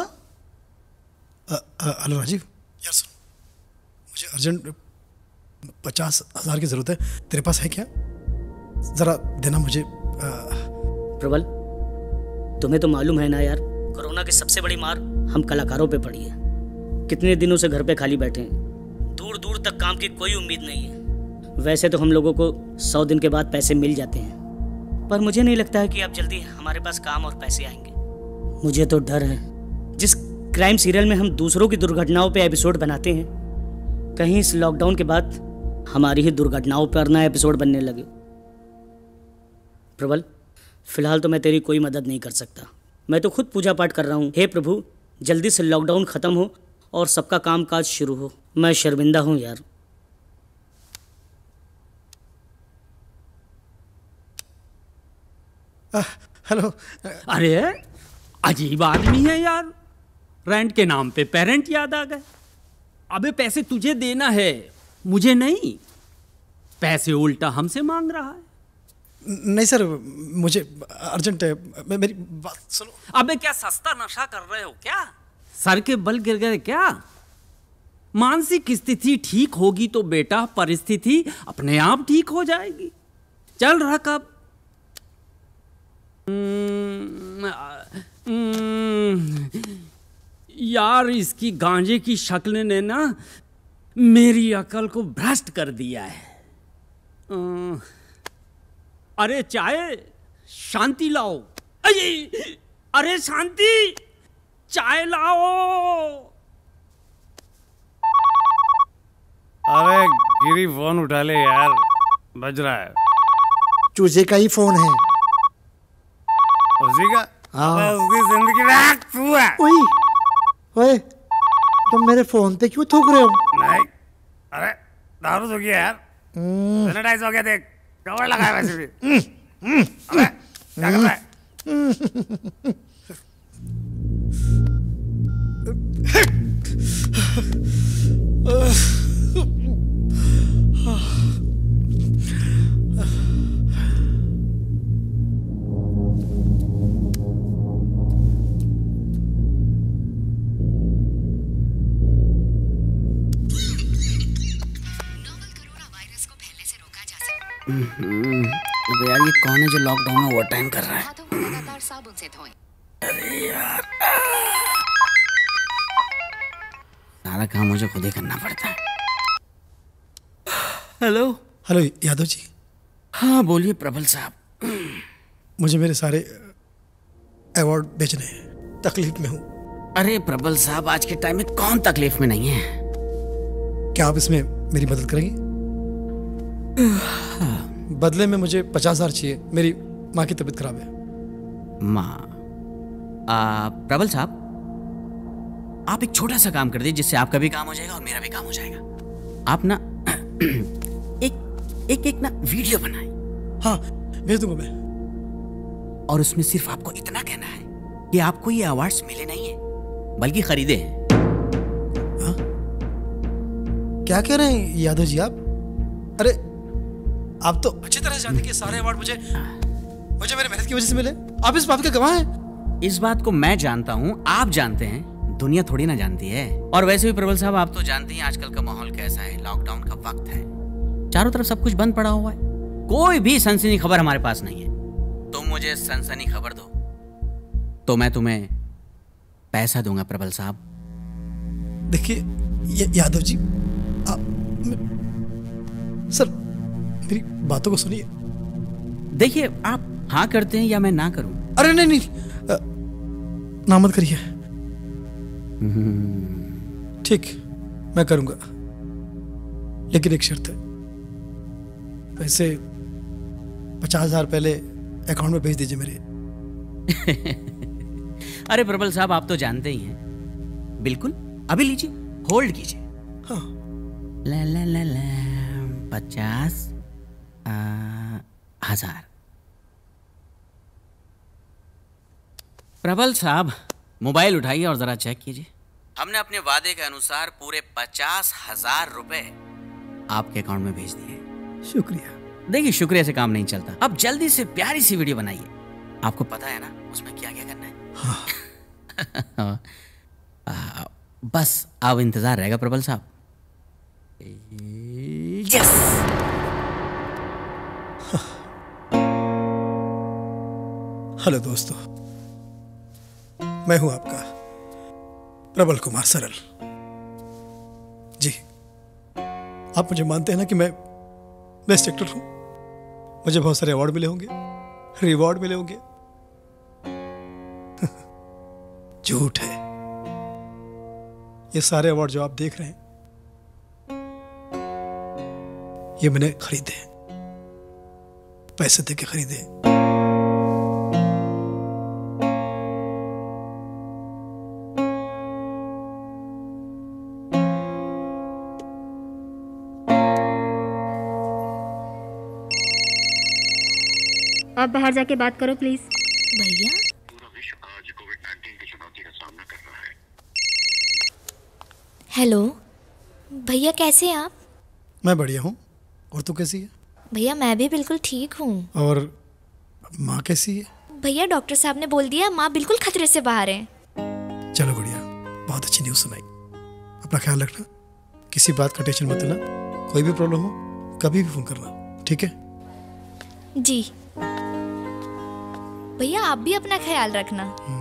हेलो राजीव, यार सुन, मुझे अर्जेंट 50 हजार की जरूरत है, तेरे पास है क्या? जरा देना मुझे। प्रबल, तुम्हें तो मालूम है ना यार, कोरोना की सबसे बड़ी मार हम कलाकारों पे पड़ी है। कितने दिनों से घर पे खाली बैठे हैं, दूर दूर तक काम की कोई उम्मीद नहीं है। वैसे तो हम लोगों को 100 दिन के बाद पैसे मिल जाते हैं, पर मुझे नहीं लगता है कि अब जल्दी हमारे पास काम और पैसे आएंगे। मुझे तो डर है, जिस क्राइम सीरियल में हम दूसरों की दुर्घटनाओं पे एपिसोड बनाते हैं, कहीं इस लॉकडाउन के बाद हमारी ही दुर्घटनाओं पर नया एपिसोड बनने लगे। प्रबल, फिलहाल तो मैं तेरी कोई मदद नहीं कर सकता। मैं तो खुद पूजा पाठ कर रहा हूँ, हे प्रभु जल्दी से लॉकडाउन खत्म हो और सबका काम काज शुरू हो। मैं शर्मिंदा हूँ यार। हेलो। अरे अजीब आदमी है यार, रेंट के नाम पे पेरेंट याद आ गए। अबे पैसे तुझे देना है, मुझे नहीं। पैसे उल्टा हमसे मांग रहा है। नहीं सर, मुझे अर्जेंट है, मेरी बात सुनो। अबे क्या सस्ता नशा कर रहे हो क्या? सर के बल गिर गए क्या? मानसिक स्थिति ठीक होगी तो बेटा परिस्थिति अपने आप ठीक हो जाएगी। चल रहा कब? यार इसकी गांजे की शक्ल ने ना मेरी अकल को भ्रष्ट कर दिया है। अरे चाय, शांति लाओ। अरे शांति, चाय लाओ। अरे गिरी, फोन उठा ले यार, बज रहा है। चूजे का ही फोन है। उसी का? हाँ। उसकी जिंदगी में तू है। ओए, तुम मेरे फोन पे क्यों थूक रहे हो? नहीं, अरे दारू तो किया यार, सैनिटाइज हो गया, देख कवर लगा है वैसे भी। अबे क्या कर रहा है? अबे यार ये कौन है जो लॉकडाउन में ओवर टाइम कर रहा है? अरे यार सारा काम मुझे खुद ही करना पड़ता है। Hello hello Yadav ji. हाँ बोलिए प्रबल साहब। मुझे मेरे सारे अवार्ड बेचने हैं, तकलीफ में हूँ। अरे प्रबल साहब आज के टाइम में कौन तकलीफ में नहीं है? क्या आप इसमें मेरी मदद करेंगे? बदले में मुझे 50,000 चाहिए, मेरी माँ की तबीयत खराब है। माँ? प्रबल साहब आप एक छोटा सा काम कर दीजिए जिससे आपका भी काम हो जाएगा और मेरा भी काम हो जाएगा। आप ना एक ना वीडियो बनाए। हाँ भेज दूंगा मैं। और उसमें सिर्फ आपको इतना कहना है कि आपको ये अवार्ड्स मिले नहीं है बल्कि खरीदे हैं। हाँ? क्या कह रहे हैं यादव जी आप? अरे आप तो अच्छी तरह से जानते हैं कि सारे अवार्ड मुझे मेरी मेहनत की वजह से मिले। आप इस बात के गवाह हैं। इस बात को मैं जानता हूँ, आप जानते हैं, दुनिया थोड़ी ना जानती है। और वैसे भी प्रबल साहब आप तो जानते हैं आजकल का माहौल कैसा है, लॉकडाउन का वक्त है, चारों तरफ सब कुछ बंद पड़ा हुआ है, कोई भी सनसनी खबर हमारे पास नहीं है। तुम मुझे सनसनी खबर दो तो मैं तुम्हें पैसा दूंगा प्रबल साहब। देखिए यादव जी सर मेरी बातों को सुनिए। देखिए आप हाँ करते हैं या मैं ना करूं? अरे नहीं ना मत करिए। ठीक मैं करूंगा, लेकिन एक शर्त है। पैसे 50,000 पहले अकाउंट में भेज दीजिए मेरे। अरे प्रबल साहब आप तो जानते ही हैं। बिल्कुल अभी लीजिए, होल्ड कीजिए। हाँ। ला ला ला ला 50,000। प्रबल साहब मोबाइल उठाइए और जरा चेक कीजिए। हमने अपने वादे के अनुसार पूरे 50,000 रुपए आपके अकाउंट में भेज दिए। शुक्रिया। देखिए शुक्रिया से काम नहीं चलता। अब जल्दी से प्यारी सी वीडियो बनाइए। आपको पता है ना उसमें क्या क्या करना है? हाँ। बस अब इंतजार रहेगा प्रबल साहब। यस। हेलो दोस्तों, मैं हूं आपका प्रबल कुमार सरल जी। आप मुझे मानते हैं ना कि मैं बेस्ट एक्टर हूं। मुझे बहुत सारे अवार्ड मिले होंगे, रिवॉर्ड मिले होंगे। झूठ है। ये सारे अवार्ड जो आप देख रहे हैं ये मैंने खरीदे, पैसे देके खरीदे। आप बाहर जाके बात करो प्लीज। भैया पूरा विश्व आज कोविड-19 की चुनौती का सामना कर रहा है। हेलो भैया, कैसे हैं आप? मैं बढ़िया हूँ, और तू कैसी है? भैया मैं भी बिल्कुल ठीक हूँ। और माँ कैसी है? भैया डॉक्टर साहब ने बोल दिया माँ बिल्कुल खतरे से बाहर है। चलो बढ़िया, बहुत अच्छी न्यूज़ सुनाई। अपना ख्याल रखना, किसी बात का टेंशन मत लेना। कोई भी प्रॉब्लम हो कभी भी फोन करना, ठीक है? जी भैया, आप भी अपना ख्याल रखना।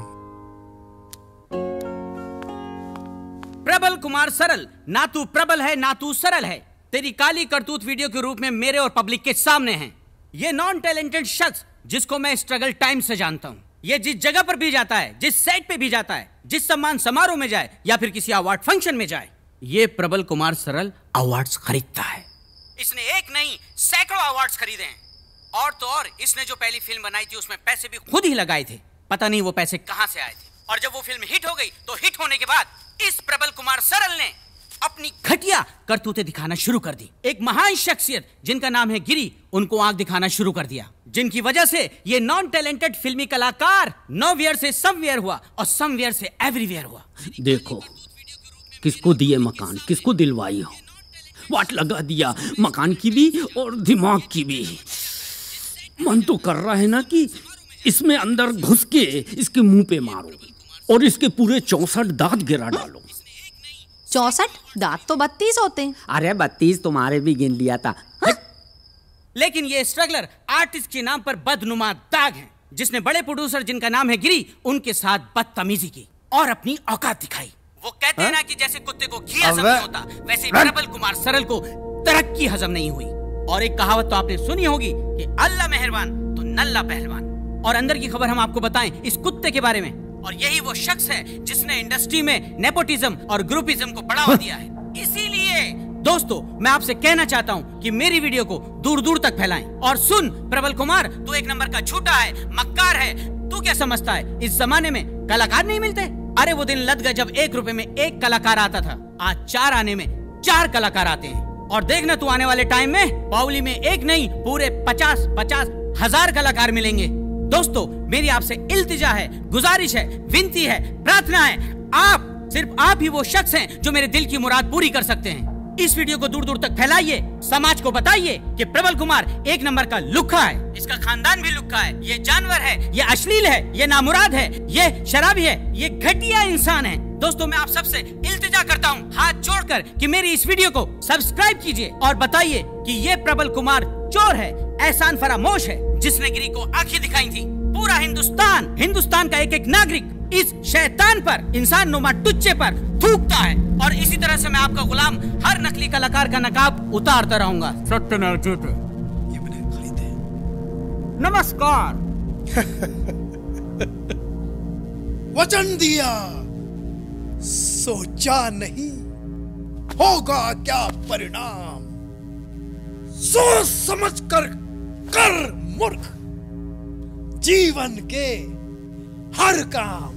प्रबल कुमार सरल, ना तू प्रबल है ना तू सरल है। तेरी काली करतूत वीडियो के रूप में मेरे और पब्लिक के सामने है। ये नॉन टैलेंटेड शख्स जिसको मैं स्ट्रगल टाइम से जानता हूं, ये जिस जगह पर भी जाता है, जिस सेट पे भी जाता है, जिस सम्मान समारोह में जाए या फिर किसी अवार्ड फंक्शन में जाए, ये प्रबल कुमार सरल अवार्ड्स खरीदता है। इसने एक नहीं सैकड़ों अवार्ड्स खरीदे हैं। और तो और इसने जो पहली फिल्म बनाई थी उसमें पैसे भी खुद ही लगाए थे। पता नहीं वो पैसे कहां से आए थे। और जब वो फिल्म हिट हो गई तो हिट होने के बाद इस प्रबल कुमार सरल ने अपनी घटिया करतूतें दिखाना शुरू कर दी। एक महान शख्सियत जिनका नाम है गिरी, उनको आंख दिखाना शुरू कर दिया, जिनकी वजह से ये नॉन टैलेंटेड फिल्मी कलाकार नोवेयर से समवेयर हुआ और समवेयर से एवरीवेयर हुआ। देखो किसको दिए मकान, किसको दिलवाई हो, वाट लगा दिया मकान की भी और दिमाग की भी। मन तो कर रहा है ना कि इसमें अंदर घुस के इसके मुंह पे मारो और इसके पूरे 64 दांत गिरा डालो। 64 दांत तो 32 होते हैं। अरे 32 तुम्हारे भी गिन लिया था। लेकिन ये स्ट्रगलर आर्टिस्ट के नाम पर बदनुमा दाग हैं, जिसने बड़े प्रोड्यूसर जिनका नाम है गिरी उनके साथ बदतमीजी की और अपनी औकात दिखाई। वो कहते हैं ना कि जैसे कुत्ते को घी हजम नहीं होता, वैसे प्रबल कुमार सरल को तरक्की हजम नहीं हुई। और एक कहावत तो आपने सुनी होगी कि अल्लाह मेहरबान तो नल्ला पहलवान। और अंदर की खबर हम आपको बताएं इस कुत्ते के बारे में, और यही वो शख्स है जिसने इंडस्ट्री में नेपोटिज्म और ग्रुपिज्म को बढ़ावा दिया है। इसीलिए दोस्तों मैं आपसे कहना चाहता हूँ कि मेरी वीडियो को दूर दूर तक फैलाएं। और सुन प्रबल कुमार, तू एक नंबर का झूठा है, मक्कार है। तू क्या समझता है इस जमाने में कलाकार नहीं मिलते? अरे वो दिन लद गए जब 1 रुपए में 1 कलाकार आता था, आज 4 आने में 4 कलाकार आते हैं। और देखना तू आने वाले टाइम में बाउली में 1 नहीं पूरे 50 हजार कलाकार मिलेंगे। दोस्तों मेरी आपसे इल्तिजा है, गुजारिश है, विनती है, प्रार्थना है, आप सिर्फ आप ही वो शख्स हैं जो मेरे दिल की मुराद पूरी कर सकते हैं। इस वीडियो को दूर दूर तक फैलाइए, समाज को बताइए कि प्रबल कुमार एक नंबर का लुक्खा है, इसका खानदान भी लुक्खा है, ये जानवर है, ये अश्लील है, ये नामुराद है, ये शराबी है, ये घटिया इंसान है। दोस्तों मैं आप सबसे इल्तिजा करता हूँ हाथ जोड़कर कि मेरी इस वीडियो को सब्सक्राइब कीजिए और बताइए कि ये प्रबल कुमार चोर है, एहसान फरामोश है, जिसने गिरी को आंखें दिखाई थी। पूरा हिंदुस्तान का एक एक नागरिक इस शैतान पर, इंसान नुमा टुच्चे पर थूकता है। और इसी तरह से मैं आपका गुलाम हर नकली कलाकार का नकाब उतारता रहूंगा। नमस्कार। वचन दिया, सोचा नहीं होगा क्या परिणाम, सोच समझ कर मूर्ख, जीवन के हर काम।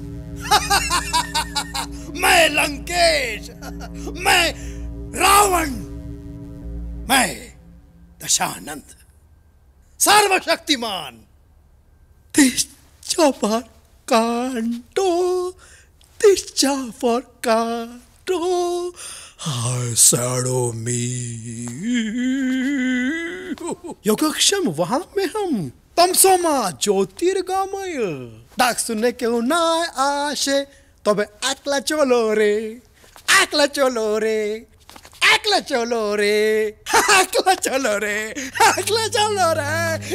मैं लंकेश, मैं रावण, मैं दशानंद, सर्वशक्तिमान, तिस्चा पर कांटो, तिस्चा पर कांटो, I shadow me। योगक्षम वहां में हम तमसोमा ज्योतिर्गमय, डाक सुनने क्यों ना आशे, तबे एकला चलो रे, एकला चलो रे, एकला चलो रे, एकला चलो रे, एकला चलो रे।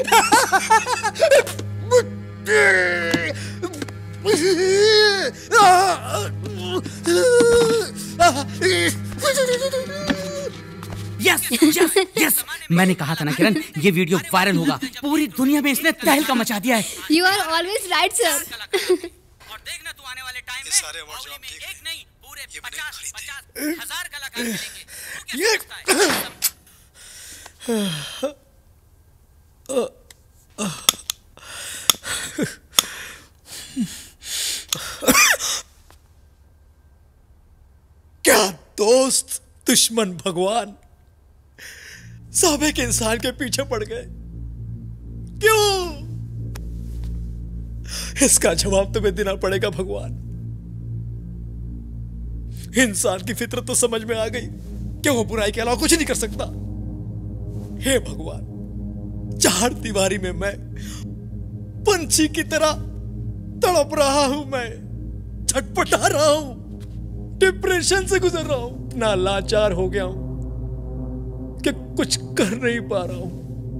यस यस यस, मैंने कहा था ना किरण, ये वीडियो वायरल होगा, पूरी दुनिया में इसने तहलका मचा दिया है। You are always right, sir। और देखना तू आने वाले टाइम में बाउली में 1 नहीं पूरे 50 हजार कलाकार मिलेंगे। क्या दोस्त दुश्मन भगवान सब एक इंसान के पीछे पड़ गए, क्यों? इसका जवाब तुम्हें देना पड़ेगा भगवान। इंसान की फितरत तो समझ में आ गई कि वो बुराई के अलावा कुछ नहीं कर सकता। हे भगवान, 4 दीवारी में मैं पंछी की तरह तड़प रहा हूं, मैं छटपटा रहा हूं, डिप्रेशन से गुजर रहा हूं, इतना लाचार हो गया हूं कि कुछ कर नहीं पा रहा हूं।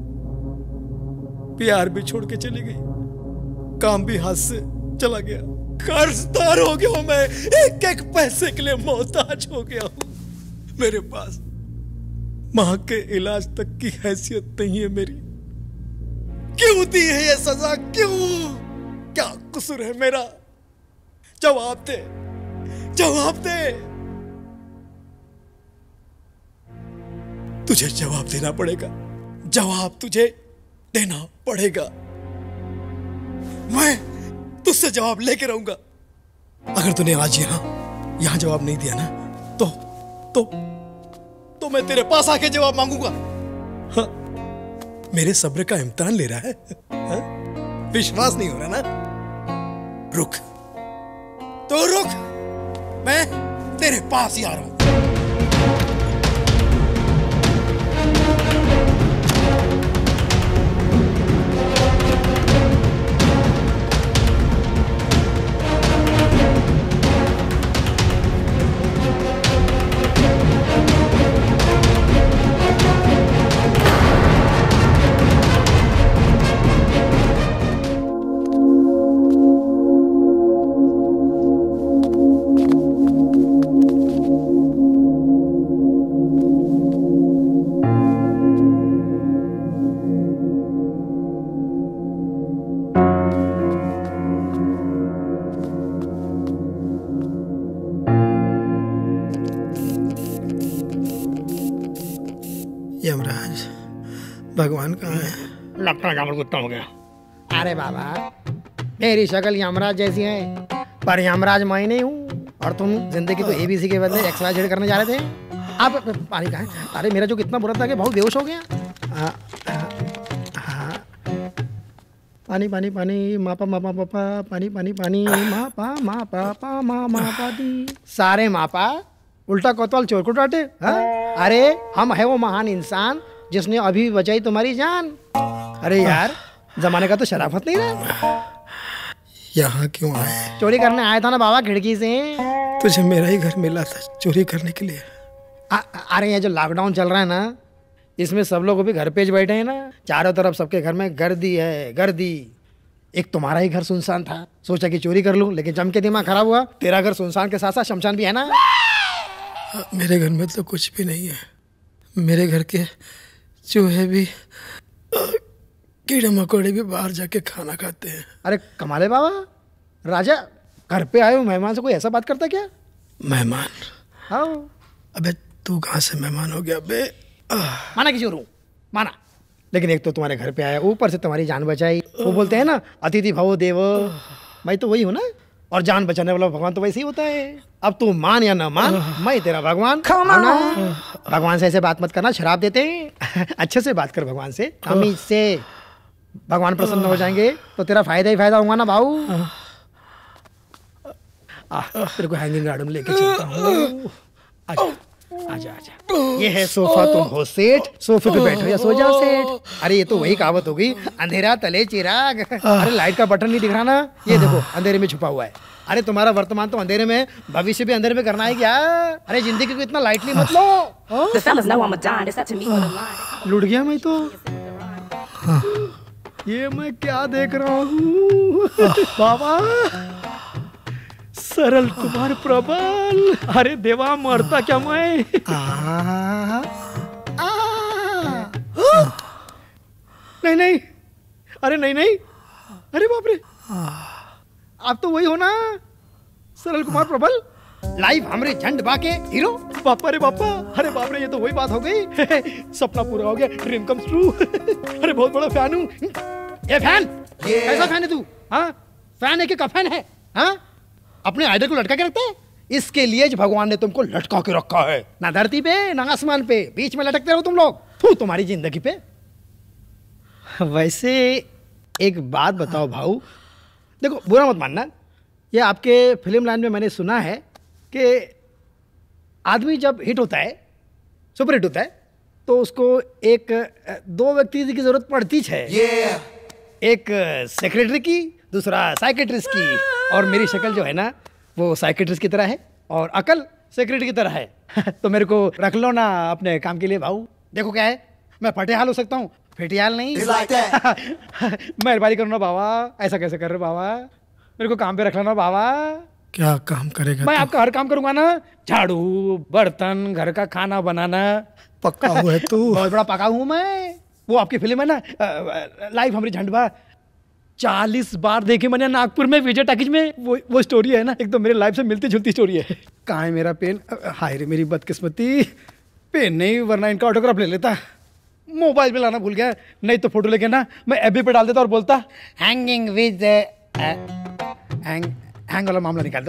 प्यार भी छोड़ के चली गई, काम भी हाथ से चला गया, कर्जदार हो गया हूं मैं, एक एक पैसे के लिए मोहताज हो गया हूं। मेरे पास मां के इलाज तक की हैसियत नहीं है मेरी। क्यों दी है ये सजा, क्यों? क्या कसूर है मेरा? जवाब दे, जवाब दे। तुझे जवाब देना पड़ेगा, जवाब तुझे देना पड़ेगा। मैं तुझसे जवाब लेके रहूंगा। अगर तूने आज यहां जवाब नहीं दिया ना, तो मैं तेरे पास आके जवाब मांगूंगा। हाँ, मेरे सब्र का इम्तिहान ले रहा है? हाँ? विश्वास नहीं हो रहा ना? रुक, तो रुक, मैं तेरे पास ही आ रहा हूं। भगवान कहाँ है? लगता है जानवर कुत्ता हो गया। अरे बाबा, मेरी शक्ल यमराज जैसी है, पर यमराज मैं नहीं हूँ। और तुम जिंदगी तो ABC के बदले XYZ करने जा रहे थे। आप पानी कहाँ है? अरे मेरा जो कितना बुरा था कि बहुत बेहोश हो गया। पानी पानी पानी मापा मापा पापा पानी पानी पानी मापा मापा पा मापा दी सारे मापा उल्टा कोतवाल चोर को डांटे। अरे हम है वो महान इंसान जिसने अभी बचाई तुम्हारी जान। अरे यार, जमाने का तो शराफत नहीं रहा। यहाँ क्यों आए? चोरी करने आया था ना बाबा, खिड़की से। तुझे मेरा ही घर मिला था चोरी करने के लिए। अरे ये जो लॉकडाउन चल रहा है ना, इसमें सब लोग अभी घर पे बैठे हैं ना। चारों तरफ सबके घर में गर्दी है, गर्दी। एक तुम्हारा ही घर सुनसान था, सोचा कि चोरी कर लूं, लेकिन जम के दिमाग खराब हुआ। तेरा घर सुनसान के साथ साथ शमशान भी है ना। मेरे घर में तो कुछ भी नहीं है। मेरे घर के चूहे भी, कीड़े मकोड़े भी बाहर जाके खाना खाते हैं। अरे कमाले बाबा, राजा घर पे आए हो मेहमान से कोई ऐसा बात करता क्या? मेहमान? हाँ। अबे तू कहाँ से मेहमान हो गया बे? माना कि चोर हूं, माना। लेकिन एक तो तुम्हारे घर पे आया, ऊपर से तुम्हारी जान बचाई। वो बोलते हैं ना, अतिथि भवो देव। मैं तो वही हूँ ना। और जान बचाने वाला भगवान तो वैसे ही होता है। अब तू मान या ना मान, मैं तेरा भगवान। भगवान से ऐसे बात मत करना, शराब देते हैं। अच्छे से बात कर भगवान से, हम से भगवान प्रसन्न हो जाएंगे तो तेरा फायदा ही फायदा होगा ना भाऊ। तेरे को हैंगिंग गार्डन लेके चलता हूँ। आजा आजा आजा। ये है सोफा, तुम हो सेठ, सोफे पे बैठो या सो जाओ सेठ। अरे ये तो वही कहावत हो गई, अंधेरा तले चिराग। अरे लाइट का बटन नहीं दिख रहा ना, ये देखो अंधेरे में छुपा हुआ है। अरे तुम्हारा वर्तमान तो अंधेरे में, भविष्य भी अंधेरे में करना है क्या? अरे जिंदगी को इतना लाइटली मत लो। लुट गया मैं तो। ये मैं क्या देख रहा हूँ बाबा? सरल कुमार प्रबल। अरे देवा, मरता क्या मैं? नहीं नहीं, अरे नहीं नहीं, अरे बाप रे, आप तो वही हो ना, सरल कुमार प्रबल, लाइव हमरे झंड बाके हीरो। बापा रे बापा, अरे बाप रे, ये तो वही बात हो गई। सपना पूरा हो गया, ड्रीम कम्स ट्रू। अरे बहुत बड़ा फैन हूँ। ये फैन कैसा फैन है तू? हाँ, फैन है कि कफैन है? हाँ, अपने आइडल को लटका के रखते हैं। इसके लिए भगवान ने तुमको लटका के रखा है, ना धरती पे ना आसमान पे, बीच में लटकते रहो तुम लोग। तुम्हारी जिंदगी पे। वैसे एक बात बताओ भाऊ, देखो बुरा मत मानना, ये आपके फिल्म लाइन में मैंने सुना है कि आदमी जब हिट होता है, सुपर हिट होता है, तो उसको एक दो व्यक्ति की जरूरत पड़ती है। एक सेक्रेटरी की, दूसरा साइकेट्रिस्ट की। और मेरी शक्ल जो है ना, वो साइकेट्रिस्ट की तरह है और अकल सेक्रेटरी की तरह है। तो मेरे को रख लो ना अपने काम के लिए भाऊ। देखो क्या है, मैं फटेहाल हो सकता हूँ, फेटियाल नहीं। मेहरबानी करो ना बाबा, ऐसा कैसे कर रहे बाबा? मेरे को काम पे रख लेना बाबा। क्या काम करेगा? मैं आपका हर काम करूंगा ना, झाड़ू, बर्तन, घर का खाना बनाना। पक्का हुआ है तू? बहुत बड़ा पका हूँ मैं। वो आपकी फिल्म है ना, लाइव हमारी झंडवा, 40 बार देखी मैंने नागपुर में, विजय टाकीज में। वो स्टोरी है ना, एकदम मेरे लाइफ से मिलती जुलती स्टोरी है। कहाँ है मेरा पेन? हाय रे मेरी बदकिस्मती, पेन नहीं, वरना इनका ऑटोग्राफ ले लेता। मोबाइल पे लाना भूल गया, नहीं तो फोटो लेके ना मैं एफबी पे डाल देता और बोलता हैंगिंग विद हैंग वाला मामला निकाल दो।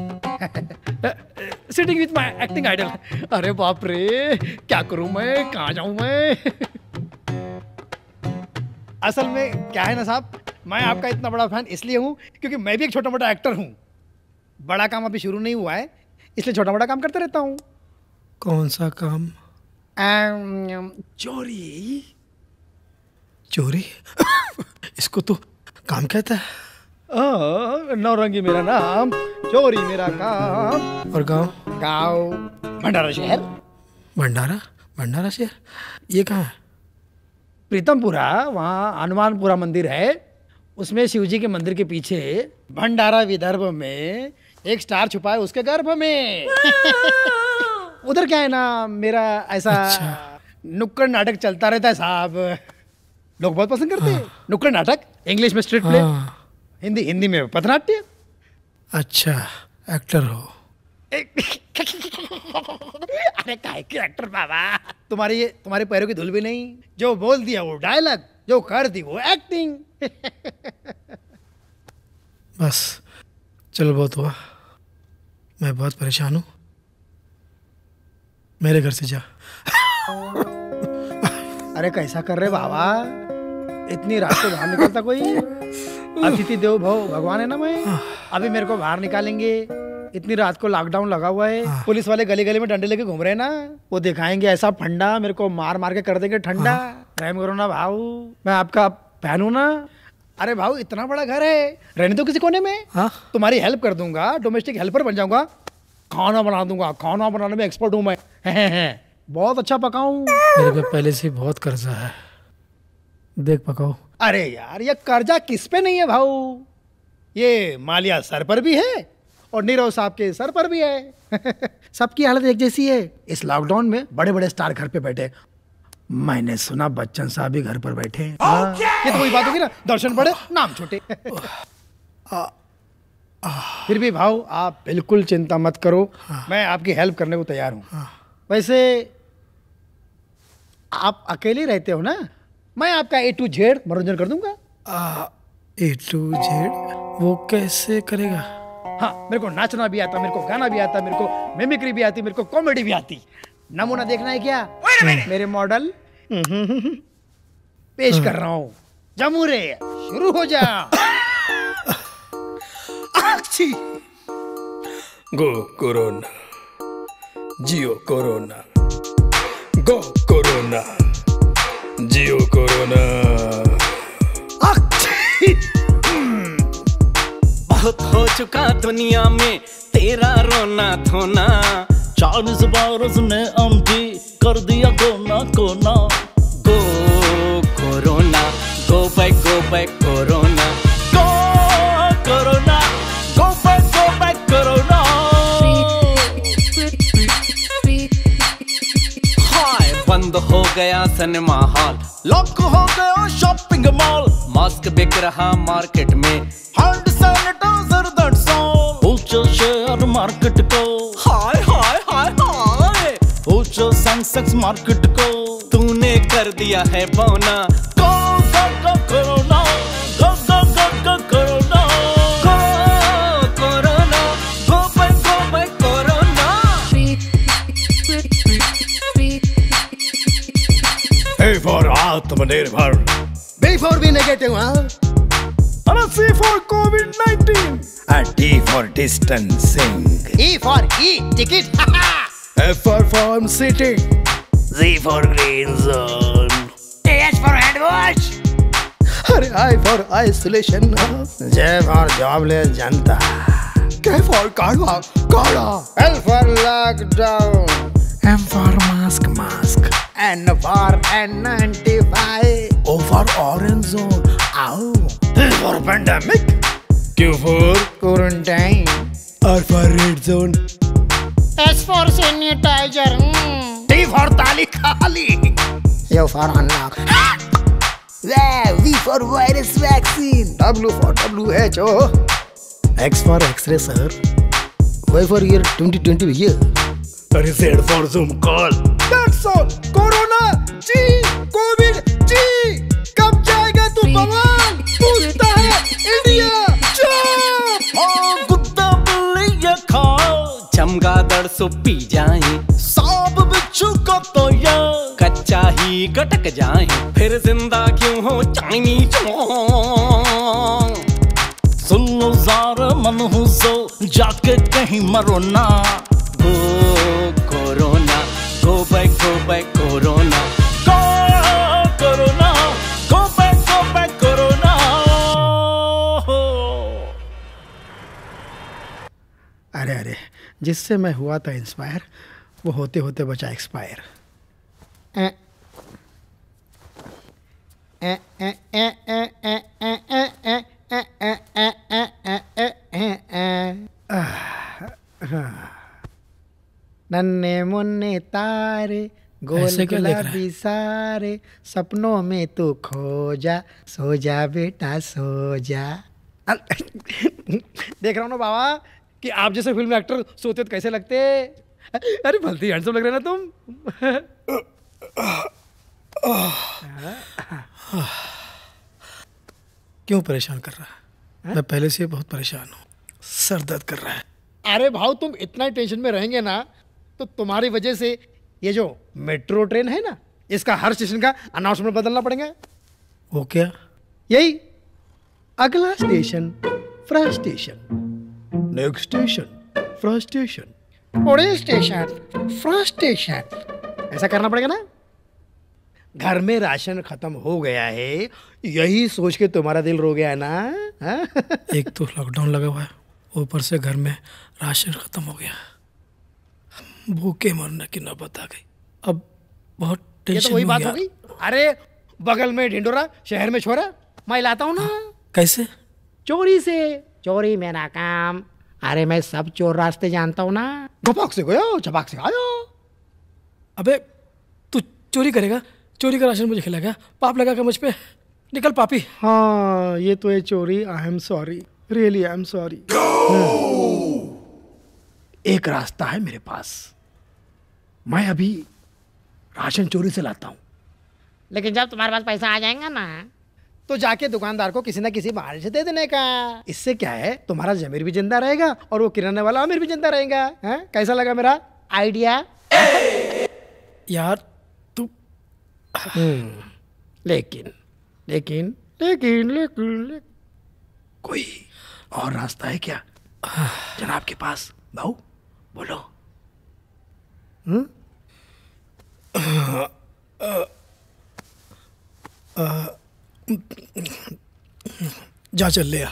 Sitting with my acting idol. अरे बाप रे, क्या करूं मैं, कहाँ जाऊं मैं? असल में क्या है ना साहब, मैं आपका इतना बड़ा फैन इसलिए हूं क्योंकि मैं भी एक छोटा मोटा एक्टर हूं। बड़ा काम अभी शुरू नहीं हुआ है, इसलिए छोटा मोटा काम करते रहता हूं। कौन सा काम? चोरी। चोरी? इसको तो काम कहता है। नौरंगी मेरा नाम, चोरी मेरा काम। और गांव? गांव भंडारा शहर। भंडारा? भंडारा शहर ये कहाँ है? प्रीतमपुरा, वहाँ हनुमानपुरा मंदिर है, उसमें शिवजी के मंदिर के पीछे भंडारा विदर्भ में एक स्टार छुपा है, उसके गर्भ में। उधर क्या है ना, मेरा ऐसा नुक्कड़ नाटक चलता रहता है साहब, लोग बहुत पसंद करते हैं। नुक्कड़ नाटक, इंग्लिश में स्ट्रीट प्ले, हिंदी में पथनाट्य। अच्छा, एक्टर हो? अरे काहे के एक्टर बाबा, तुम्हारे पैरों की धूल भी नहीं। जो बोल दिया वो डायलॉग, जो कर दी वो एक्टिंग। बस चलो, बहुत हुआ, मैं बहुत परेशान हूँ, मेरे घर से जा। अरे कैसा कर रहे बाबा, इतनी रात को बाहर निकलता कोई? अतिथि देवो भव भगवान है ना मैं। अभी मेरे को बाहर निकालेंगे, इतनी रात को लॉकडाउन लगा हुआ है, पुलिस वाले गली गली में डंडे लेके घूम रहे हैं ना, वो दिखाएंगे ऐसा फंडा, मेरे को मार मार के कर देंगे ठंडा। रहम करो ना भाऊ, मैं आपका फैन हूँ ना। अरे भाऊ इतना बड़ा घर है, रहने दो किसी कोने में। तुम्हारी हेल्प कर दूंगा, डोमेस्टिक हेल्पर बन जाऊंगा, खाना बना दूंगा, खाना बनाने में एक्सपर्ट हूँ मैं। बहुत अच्छा पकाऊं। मेरे पे पहले से बहुत कर्जा है, देख पकाओ। अरे यार ये कर्जा किस पे नहीं है भाऊ, ये मालिया सर पर भी है और नीरव साहब के सर पर भी है। सबकी हालत एक जैसी है। इस लॉकडाउन में बड़े बड़े स्टार घर पे बैठे, मैंने सुना बच्चन साहब भी घर पर बैठे। ये तो वही बात होगी ना, दर्शन बड़े नाम छोटे। फिर भी भाऊ आप बिल्कुल चिंता मत करो, मैं आपकी हेल्प करने को तैयार हूँ। वैसे आप अकेले रहते हो ना, मैं आपका A to Z मनोरंजन कर दूंगा। A to Z वो कैसे करेगा? हाँ, मेरे को नाचना भी आता, मेरे को गाना भी आता, मेरे को मिमिक्री भी आती, मेरे को कॉमेडी भी आती। नमूना देखना है क्या? मेरे मॉडल पेश कर रहा हूँ, जमूरे शुरू हो जा। गो कोरोना, जियो कोरोना, गो कोरोना, जियो कोरोना। बहुत हो चुका दुनिया में तेरा रोना धोना, 40 वायरस ने अमटी कर दिया कोना कोना। Go corona, go back corona, go corona, go back corona. हाय बंद हो गया सिनेमा हॉल, लॉक हो गया शॉपिंग मॉल, मास्क बिक रहा मार्केट में, हैंड सैनिटाइजर दैट्स ऑल। पूछो शेयर मार्केट को, हाय हाय हाय हाय, पूछो सेंसेक्स मार्केट को, तूने कर दिया है बौना। Go go go corona, go go go go corona, go corona, go bye corona. A for आत्मनिर्भर, B for be negative, हाँ? C for COVID-19, D for distancing, E for ticket, F for farm sitting, Z for green zone, H for hand wash, अरे I for isolation, J for jobless Janata, K for काढ़ा काढ़ा, L for lockdown, M for mask, N for N95, O for orange zone, ow, P for pandemic, Q for quarantine, R for red zone, S for sanitizer, T for ताली खाली, U for unlock, V for virus vaccine, W for WHO, X for X-ray sir, Y for year 2020 भैया, Z for Zoom call. That's all. Corona ji, covid ji, कब जाएगा तू बवाल? पूछता है India कुत्ता बिल्ली खाओ, चमगादड़ सो पी जाए, सांप बिच्छू का तो या कच्चा ही गटक जाए, फिर जिंदा क्यों हो चाइनीज। सुन लो ज़ारा मनहूसो, जाके कहीं मरो ना। Go corona, go back corona, go corona, go back corona. अरे जिससे मैं हुआ था इंस्पायर, वो होते होते बचा एक्सपायर। नन्हे मुन्ने तारे, गोल गुलाबी सारे, सपनों में तू खो जा, सो जा बेटा सो जा। देख रहा हूँ ना बाबा कि आप जैसे फिल्म एक्टर सोते तो कैसे लगते। अरे भलती हैंडसम लग रहे ना तुम। क्यों परेशान कर रहा है? मैं पहले से बहुत परेशान हूँ, सर दर्द कर रहा है। अरे भाव, तुम इतना टेंशन में रहेंगे ना तो तुम्हारी वजह से ये जो मेट्रो ट्रेन है ना, इसका हर स्टेशन का अनाउंसमेंट बदलना पड़ेगा। वो क्या? यही, अगला station first station, next station first station, Pune station first station, ऐसा करना पड़ेगा ना। घर में राशन खत्म हो गया है, यही सोच के तुम्हारा दिल रो गया है ना। हा? एक तो लॉकडाउन लगा हुआ है, ऊपर से घर में राशन खत्म हो गया, भूखे मरने की नौबत आ गई। अब बहुत ये टेंशन तो वही में बात हूँ हो यार। गई। अरे बगल में ढिंडोरा, शहर में छोरा, मैं लाता हूँ ना। कैसे? चोरी से। चोरी मेरा काम। अरे मैं सब चोर रास्ते जानता हूँ ना। घपक से गयो, झपक से आयो। अबे तू चोरी करेगा? चोरी का राशन मुझे खिलाएगा? पाप लगाकर मुझ पे? निकल पापी। हाँ, ये तो है चोरी। I am sorry, really I am sorry. एक रास्ता है मेरे पास, मैं अभी राशन चोरी से लाता हूँ। लेकिन जब तुम्हारे पास पैसा आ जाएगा ना, तो जाके दुकानदार को किसी ना किसी बहाने से दे देने का। इससे क्या है, तुम्हारा जमीर भी जिंदा रहेगा और वो किराने वाला अमीर भी जिंदा रहेगा। हैं? कैसा लगा मेरा आइडिया? यार तू लेकिन लेकिन लेकिन लेकिन कोई और रास्ता है क्या जनाब के पास? भाऊ बोलो। जा चल ले आ।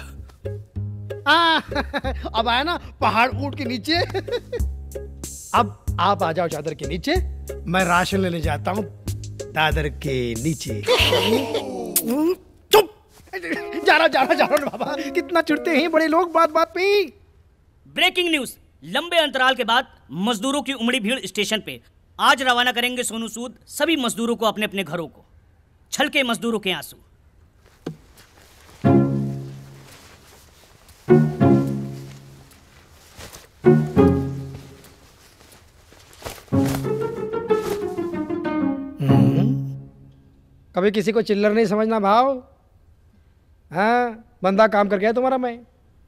अब आया ना पहाड़ ऊंट के नीचे। अब आप आ जाओ चादर के नीचे, मैं राशन लेने जाता हूँ दादर के नीचे। चुप, जा रहा बाबा, कितना चिढ़ते हैं बड़े लोग बात बात पे। ब्रेकिंग न्यूज, लंबे अंतराल के बाद मजदूरों की उमड़ी भीड़ स्टेशन पे। आज रवाना करेंगे सोनू सूद सभी मजदूरों को अपने अपने घरों को। छलके मजदूरों के आंसू। कभी किसी को चिल्लर नहीं समझना भाव। हाँ, बंदा काम कर गया तुम्हारा। मैं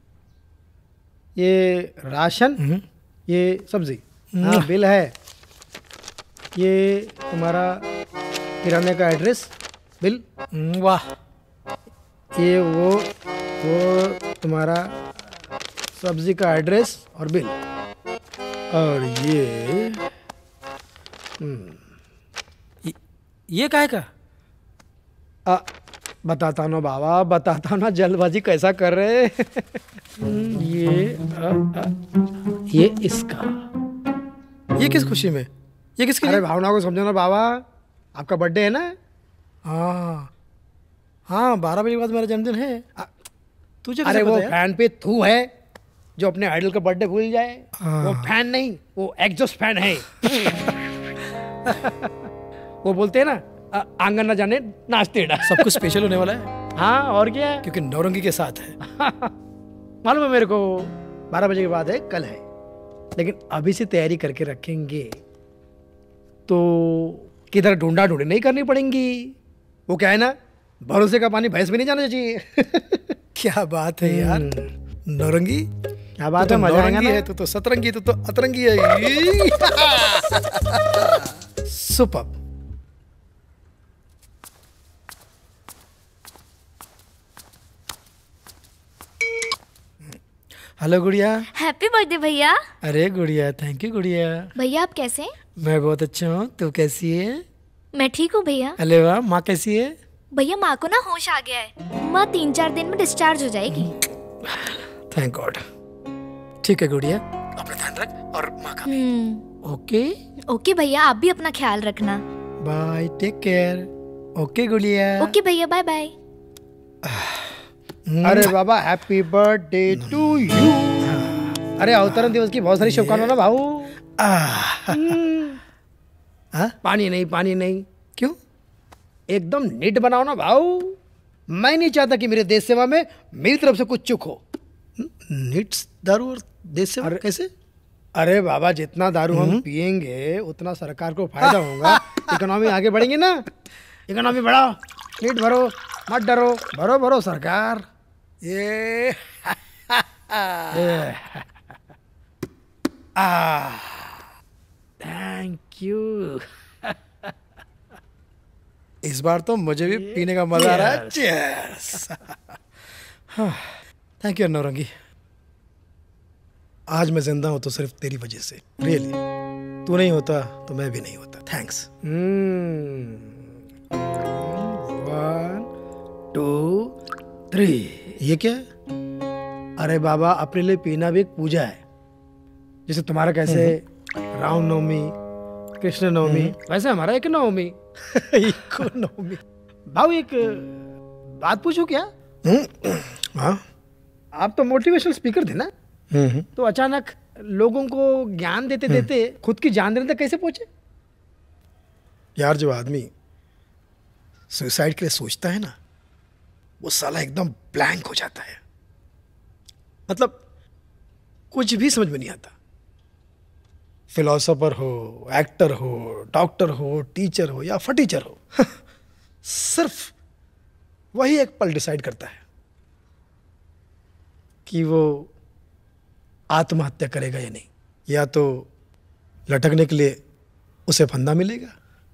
ये राशन, ये सब्जी, हाँ बिल है, ये तुम्हारा किराने का एड्रेस बिल, वाह, ये वो तुम्हारा सब्जी का एड्रेस और बिल, और ये काहे का? बताता ना बाबा, बताता ना, जल्दबाजी कैसा कर रहे। ये इसका। ये किस खुशी में? ये किसकी? अरे भावना को समझो ना बाबा, आपका बर्थडे है ना। हाँ 12 बजे के बाद मेरा जन्मदिन है। तुझे अरे वो फैन पे थू है जो अपने आइडल का बर्थडे भूल जाए। वो फैन नहीं, वो एग्जॉस्ट फैन है। वो बोलते हैं ना, आंगन न जाने नाचते डा। सब कुछ स्पेशल होने वाला है। हाँ और क्या, क्योंकि नौरंगी के साथ है। मालूम है मेरे को, 12 बजे के बाद है, कल है, लेकिन अभी से तैयारी करके रखेंगे तो किधर ढूंढा ढूंढी नहीं करनी पड़ेंगी। वो क्या है ना, भरोसे का पानी भैंस में नहीं जाना चाहिए। क्या बात है यार, नौरंगी क्या बात है, मजा आएगा ना। तो सतरंगी, तो अतरंगी है। Super. Hello Gudiya. Happy birthday भैया। अरे गुड़िया, थैंक यू गुड़िया। भैया आप कैसे हैं? मैं बहुत अच्छा हूँ, तू कैसी है? मैं ठीक हूँ भैया। अरे वाह, माँ कैसी है? भैया माँ को ना होश आ गया है, माँ 3-4 दिन में डिस्चार्ज हो जाएगी। Thank God. ठीक है गुड़िया, अपना ध्यान रख और माँ का भी। ओके ओके भैया, आप भी अपना ख्याल रखना। Bye, take care. Okay Gudiya. Okay भैया, बाय बाय। अरे बाबा, हैप्पी बर्थडे टू यू। अरे अवतरण दिवस की बहुत सारी शुभकामनाएं ना भाऊ। पानी नहीं, पानी नहीं। क्यों? एकदम नीट बनाओ ना भाऊ। मैं नहीं चाहता कि मेरे देश सेवा में मेरी तरफ से कुछ चूक हो। नीट दारू और देश सेवा कैसे? अरे बाबा, जितना दारू हम पिएंगे उतना सरकार को फायदा होगा। इकोनॉमी आगे बढ़ेंगे ना, इकोनॉमी बढ़ाओ, नीट भरो, मत डरो, भरो भरो सरकार। ये थैंक यू। इस बार तो मुझे भी पीने का मजा आ रहा है। चीयर्स। Thank you Naurangi. आज मैं जिंदा हूं तो सिर्फ तेरी वजह से। रियली तू नहीं होता तो मैं भी नहीं होता। थैंक्स। 1 2 3। ये क्या है? अरे बाबा, अपने लिए पीना भी एक पूजा है। जैसे तुम्हारा कैसे राम नवमी, कृष्ण नवमी, वैसे हमारा एक नवमी। इकोनॉमी। भाऊ एक बात पूछूं क्या? हाँ। आप तो मोटिवेशनल स्पीकर थे ना, तो अचानक लोगों को ज्ञान देते देते खुद की जान देने तक कैसे पहुंचे? यार जो आदमी सुसाइड के लिए सोचता है ना, वो साला एकदम ब्लैंक हो जाता है। मतलब कुछ भी समझ में नहीं आता। फिलोसोफर हो, एक्टर हो, डॉक्टर हो, टीचर हो या फटीचर हो, सिर्फ वही एक पल डिसाइड करता है कि वो आत्महत्या करेगा या नहीं। या तो लटकने के लिए उसे फंदा मिलेगा,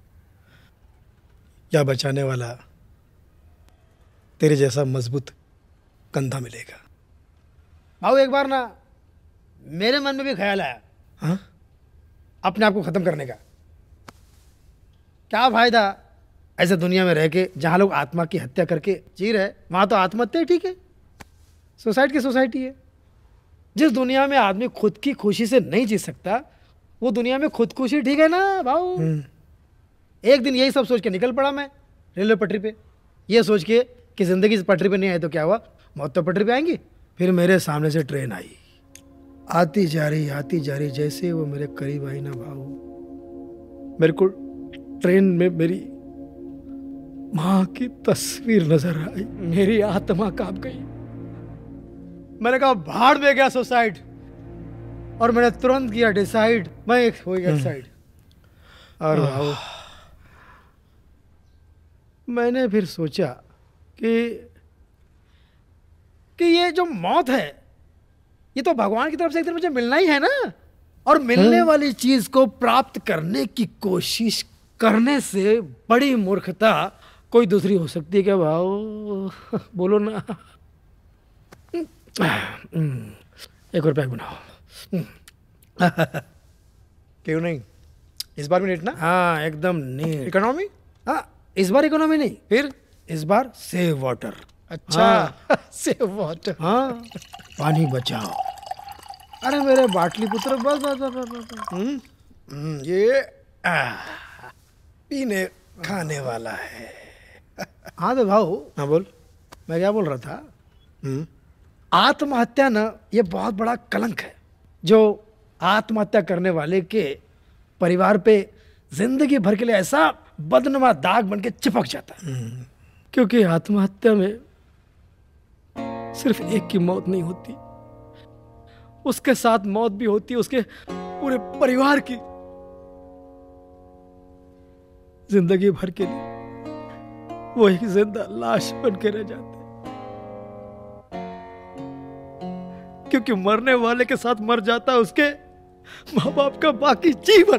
या बचाने वाला तेरे जैसा मजबूत कंधा मिलेगा। भाऊ एक बार ना मेरे मन में भी ख्याल आया, हाँ, अपने आप को खत्म करने का। क्या फायदा ऐसे दुनिया में रह के जहां लोग आत्मा की हत्या करके जी रहे, वहां तो आत्महत्या ठीक है। सोसाइटी की सोसाइटी है। जिस दुनिया में आदमी खुद की खुशी से नहीं जी सकता, वो दुनिया में खुदकुशी ठीक है ना भाऊ। एक दिन यही सब सोच के निकल पड़ा मैं रेलवे पटरी पे, ये सोच के कि जिंदगी इस पटरी पे नहीं आई तो क्या हुआ, मौत तो पटरी पे आएंगी। फिर मेरे सामने से ट्रेन आई, आती जा रही जैसे वो मेरे करीब आई ना भाऊ, मेरे को ट्रेन में मेरी माँ की तस्वीर नजर आई। मेरी आत्मा कांप गई। मैंने कहा भाड़ में गया सुसाइड, और मैंने तुरंत किया डिसाइड, मैं एक हो गया साइड। और भाऊ मैंने फिर सोचा कि ये जो मौत है, ये तो भगवान की तरफ से एक दिन मुझे मिलना ही है ना, और मिलने वाली चीज को प्राप्त करने की कोशिश करने से बड़ी मूर्खता कोई दूसरी हो सकती है क्या भाऊ? बोलो ना। एक और पैक बनाओ। क्यों नहीं? इस बार भी नीट ना? हाँ एकदम नीट। इकोनॉमी? हाँ इस बार इकोनॉमी नहीं, फिर इस बार सेव वाटर। अच्छा हाँ। Save water. हाँ पानी बचाओ। अरे मेरे बाटली पुत्र, बस बस बस बस। ये पीने खाने वाला है। हाँ तो भाऊ। हाँ बोल। मैं क्या बोल रहा था, आत्महत्या ना ये बहुत बड़ा कलंक है, जो आत्महत्या करने वाले के परिवार पे जिंदगी भर के लिए ऐसा बदनुमा दाग बन के चिपक जाता है। क्योंकि आत्महत्या में सिर्फ एक की मौत नहीं होती, उसके साथ मौत भी होती है उसके पूरे परिवार की। जिंदगी भर के लिए वो एक जिंदा लाश बन के रह जाते, क्योंकि मरने वाले के साथ मर जाता है उसके माँ बाप का बाकी जीवन,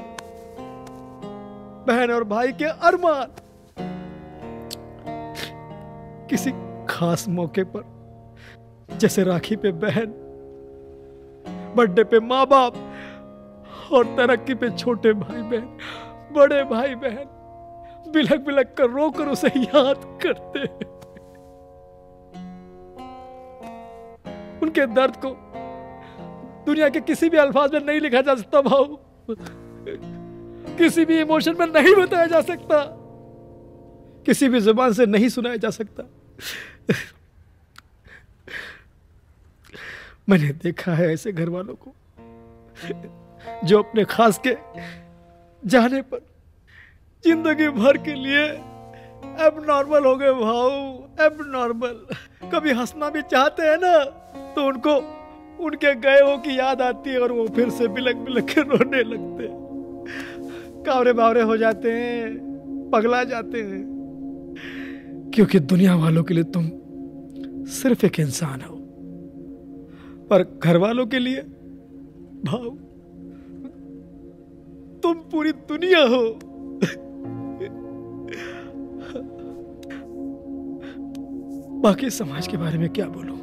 बहन और भाई के अरमान। किसी खास मौके पर, जैसे राखी पे बहन, बर्थडे पे माँ बाप, और तरक्की पे छोटे भाई बहन, बड़े भाई बहन बिलख बिलख कर रोकर उसे याद करते हैं। उनके दर्द को दुनिया के किसी भी अल्फाज में नहीं लिखा जा सकता भाऊ, किसी भी इमोशन में नहीं बताया जा सकता, किसी भी जुबान से नहीं सुनाया जा सकता। मैंने देखा है ऐसे घर वालों को जो अपने खास के जाने पर जिंदगी भर के लिए एबनॉर्मल हो गए भाऊ, एबनॉर्मल। कभी हंसना भी चाहते हैं ना तो उनको उनके गए हो की याद आती है और वो फिर से बिलख बिलख के रोने लगते हैं। कावरे बावरे हो जाते हैं, पगला जाते हैं, क्योंकि दुनिया वालों के लिए तुम सिर्फ एक इंसान हो, पर घर वालों के लिए भाव तुम पूरी दुनिया हो। बाकी समाज के बारे में क्या बोलूं?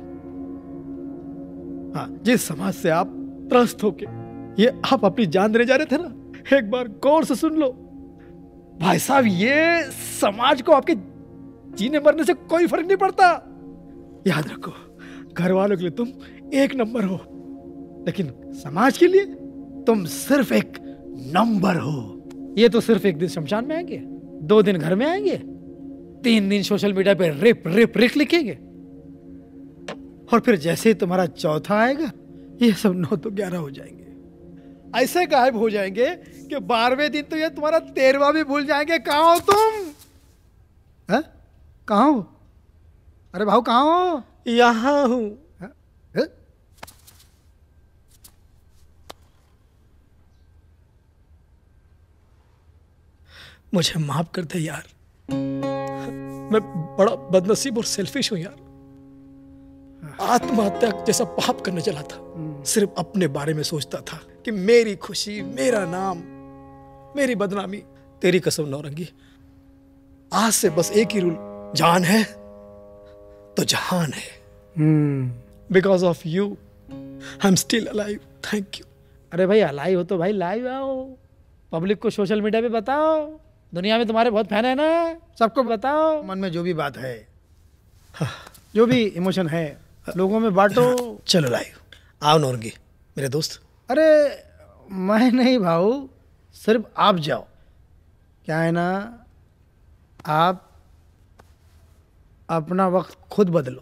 हाँ, जिस समाज से आप त्रस्त होके ये आप अपनी जान देने जा रहे थे ना, एक बार गौर से सुन लो भाई साहब, ये समाज को आपके जीने मरने से कोई फर्क नहीं पड़ता। याद रखो, घर वालों के लिए तुम एक नंबर हो, लेकिन समाज के लिए तुम सिर्फ एक नंबर हो। ये तो सिर्फ एक दिन शमशान में आएंगे, 2 दिन घर में आएंगे, 3 दिन सोशल मीडिया पे रिप रिप रिक लिखेंगे, और फिर जैसे ही तुम्हारा चौथा आएगा ये सब 9 तो 11 हो जाएंगे। ऐसे गायब हो जाएंगे कि 12वें दिन तो ये तुम्हारा 13वां भी भूल जाएंगे। कहाँ हो तुम? है? कहाँ हो? अरे भाऊ कहाँ हो? यहाँ हूं। मुझे माफ कर दे यार, मैं बड़ा बदनसीब और सेल्फिश हूं यार। आत्महत्या जैसा पाप करने चला था, सिर्फ अपने बारे में सोचता था कि मेरी खुशी, मेरा नाम, मेरी बदनामी। तेरी कसम नौरंगी, आज से बस एक ही रूल, जान है तो जहान है। Because of you I am still alive. Thank you. अरे भाई अलाइव हो तो भाई लाइव आओ, पब्लिक को सोशल मीडिया पे बताओ, दुनिया में तुम्हारे बहुत फैन है ना, सबको बताओ मन में जो भी बात है, जो भी इमोशन है लोगों में बांटो। चलो लाइव आओ नौरंगी मेरे दोस्त। अरे मैं नहीं भाऊ, सिर्फ आप जाओ। क्या है ना, आप अपना वक्त खुद बदलो,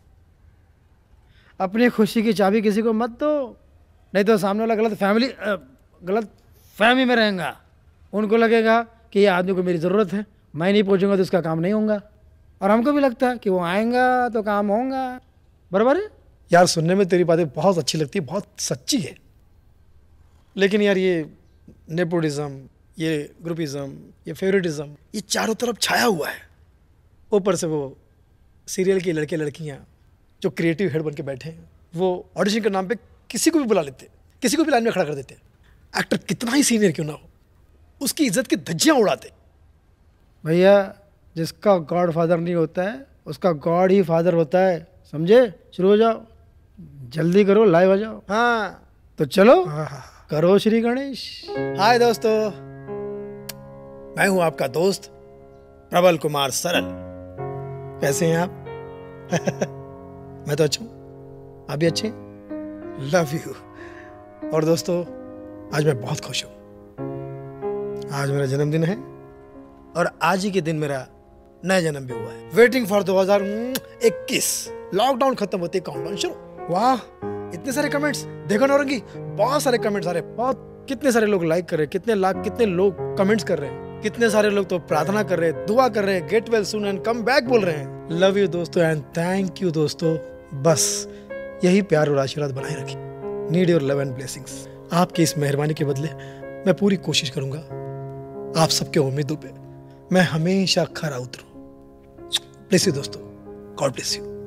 अपनी खुशी की चाबी किसी को मत दो, नहीं तो सामने वाला गलत फहमी में रहेगा। उनको लगेगा कि ये आदमी को मेरी ज़रूरत है, मैं नहीं पहुंचूंगा तो उसका काम नहीं होगा, और हमको भी लगता है कि वो आएगा तो काम होगा। बराबर है यार? सुनने में तेरी बातें बहुत अच्छी लगती है, बहुत सच्ची है, लेकिन यार ये नेपोटिज्म, ये ग्रुपिज्म, ये फेवरेटिज्म, ये चारों तरफ छाया हुआ है। ऊपर से वो सीरियल के लड़के लड़कियां जो क्रिएटिव हेड बन के बैठे हैं, वो ऑडिशन के नाम पे किसी को भी बुला लेते, किसी को भी लाइन में खड़ा कर देते। एक्टर कितना ही सीनियर क्यों ना हो, उसकी इज्जत की धज्जियां उड़ाते। भैया जिसका गॉड फादर नहीं होता है उसका गॉड ही फादर होता है, समझे? शुरू हो जाओ, जल्दी करो, लाइव आ जाओ। हाँ तो चलो करो श्री गणेश। हाय दोस्तों, मैं हूं आपका दोस्त प्रबल कुमार सरल। कैसे हैं आप? मैं तो अच्छा हूं, आप भी अच्छे? Love you. और दोस्तों आज मैं बहुत खुश हूं, आज मेरा जन्मदिन है, और आज ही के दिन मेरा नया जन्म भी हुआ है। Waiting for 2021। लॉकडाउन खत्म होते काउंटडाउन शुरू। वाह इतने सारे कमेंट्स, देखो नौरंगी बहुत सारे कमेंट्स आ रहे, बहुत, कितने सारे लोग लाइक कर रहे हैं, कितने लाख, कितने लोग कमेंट्स कर रहे हैं, कितने सारे लोग तो प्रार्थना कर रहे हैं, दुआ कर रहे हैं, get well soon and come back बोल रहे हैं। लव यू दोस्तों एंड थैंक यू दोस्तों। बस यही प्यार और आशीर्वाद बनाए रखिए। Need your love and blessings. आपकी इस मेहरबानी के बदले मैं पूरी कोशिश करूंगा आप सबके उम्मीदों पे मैं हमेशा खरा उतरूं। ब्लेस यू दोस्तों, गॉड ब्लेस यू।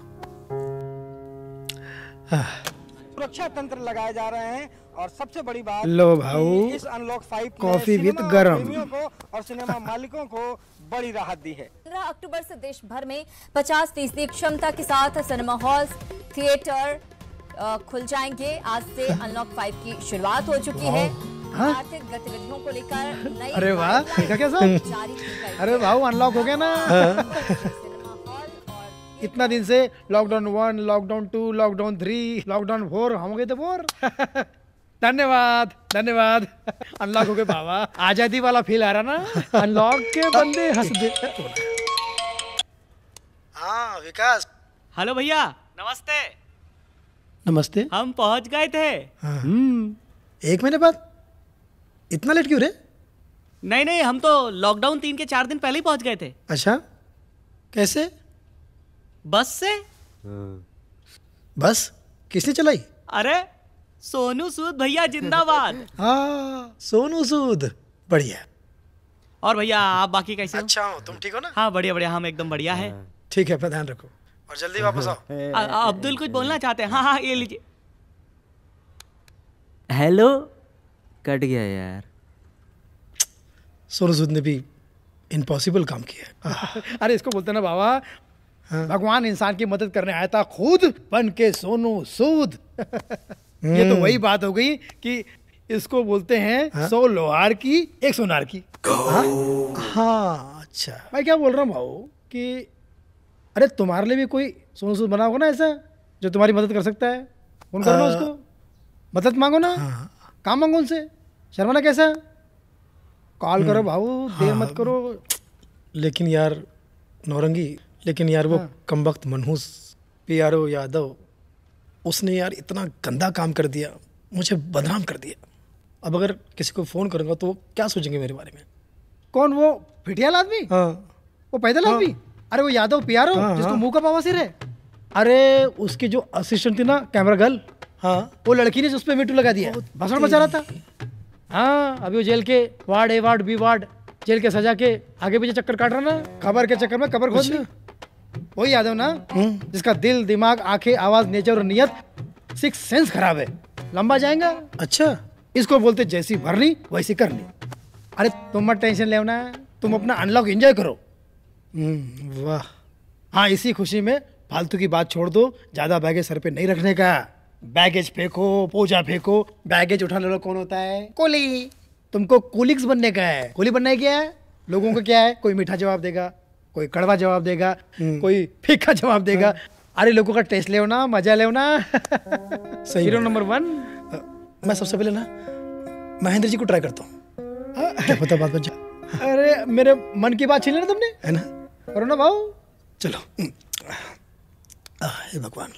सुरक्षा तंत्र लगाए जा रहे हैं, और सबसे बड़ी बात, लो भाऊ इस अनलॉक 5 कॉफी विद गरम को और सिनेमा मालिकों को बड़ी राहत दी है। 15 अक्टूबर से देश भर में 50% क्षमता के साथ सिनेमा हॉल्स, थिएटर खुल जाएंगे। आज से अनलॉक 5 की शुरुआत हो चुकी है। आर्थिक गतिविधियों को लेकर नई अरे वाह, देखा क्या सब? अरे भाऊ अनलॉक हो गया ना। इतना दिन से लॉकडाउन 1, लॉकडाउन 2, लॉकडाउन 3, लॉकडाउन 4, हम गए थे 4। धन्यवाद धन्यवाद। अनलॉक हो गए बाबा, आजादी वाला फील आ रहा ना। अनलॉक के बंदे हंस दे। हाँ विकास। हेलो भैया, नमस्ते। नमस्ते। हम पहुंच गए थे। 1 महीने बाद? इतना लेट क्यों रे? नहीं, हम तो लॉकडाउन 3 के 4 दिन पहले ही पहुंच गए थे। अच्छा, कैसे? बस से। बस किसने चलाई? अरे सोनू सूद भैया जिंदाबाद। हाँ सोनू सूद, बढ़िया। और भैया आप बाकी कैसे हो? अच्छा हो, तुम ठीक हो ना? हाँ बढ़िया बढ़िया, हम एकदम बढ़िया है। ठीक है, अपना ध्यान रखो और जल्दी वापस आओ। अब्दुल कुछ बोलना चाहते हैं? हाँ हाँ ये लीजिए। हेलो, कट गया यार। सोनू सूद ने भी इम्पॉसिबल काम किया। अरे इसको बोलते ना बाबा, भगवान इंसान की मदद करने आया था खुद बन के सोनू सूद। ये तो वही बात हो गई कि इसको बोलते हैं 100 लोहार की 1 सोनार की। हाँ अच्छा। मैं क्या बोल रहा हूँ भाऊ कि अरे तुम्हारे लिए भी कोई सोनू सूद बना होगा ना ऐसा जो तुम्हारी मदद कर सकता है। फोन करो ना उसको, मदद मांगो ना। काम मांगो उनसे, शर्माना कैसा? कॉल करो भाऊ, देर मत करो। लेकिन यार नौरंगी, लेकिन यार वो कमबख्त मनहूस PRO यादव, उसने यार इतना गंदा काम कर दिया, मुझे बदनाम कर दिया। अब अगर किसी को फ़ोन करूँगा तो वो क्या सोचेंगे मेरे बारे में? कौन वो फिटियाल आदमी? वो पैदल आदमी? अरे वो यादव PRO जिसको मुंह का पावा सिर है। अरे उसकी जो असिस्टेंट थी ना, कैमरा गर्ल, वो लड़की ने उस पर मीटू लगा दिया, भाषण बचा रहा था। हाँ, अभी वो जेल के ward A ward B ward jail के सजा के आगे पीछे चक्कर काट रहा ना, खबर के चक्कर में कबर खोद ली। वही यादव ना जिसका दिल, दिमाग, आंखें, आवाज, नेचर और नियत 6 सेंस खराब है, लंबा जाएगा। अच्छा, इसको बोलते जैसी भरनी वैसी करनी। अरे तुम मत टेंशन लेना, तुम अपना अनलॉक एंजॉय करो। वाह। हाँ, इसी खुशी में फालतू की बात छोड़ दो, ज्यादा बैगेज सर पे नहीं रखने का। बैगेज फेंको, पोजा फेंको। बैगेज उठाने वाला कौन होता है? कोली। तुमको कूलिक्स बनने का है। कोली बनना है क्या है? लोगों को क्या है, कोई मीठा जवाब देगा, कोई कड़वा जवाब देगा, कोई फीका जवाब देगा। अरे लोगों का टेस्ट ले ना, मजा ले ना। सही। Hero number 1। मैं सबसे पहले ना महेंद्र जी को ट्राई करता हूँ, क्या पता बात बन जाए। अरे मेरे मन की बात छीन लेना तुमने, है ना? करो ना भाऊ। चलो। हे भगवान।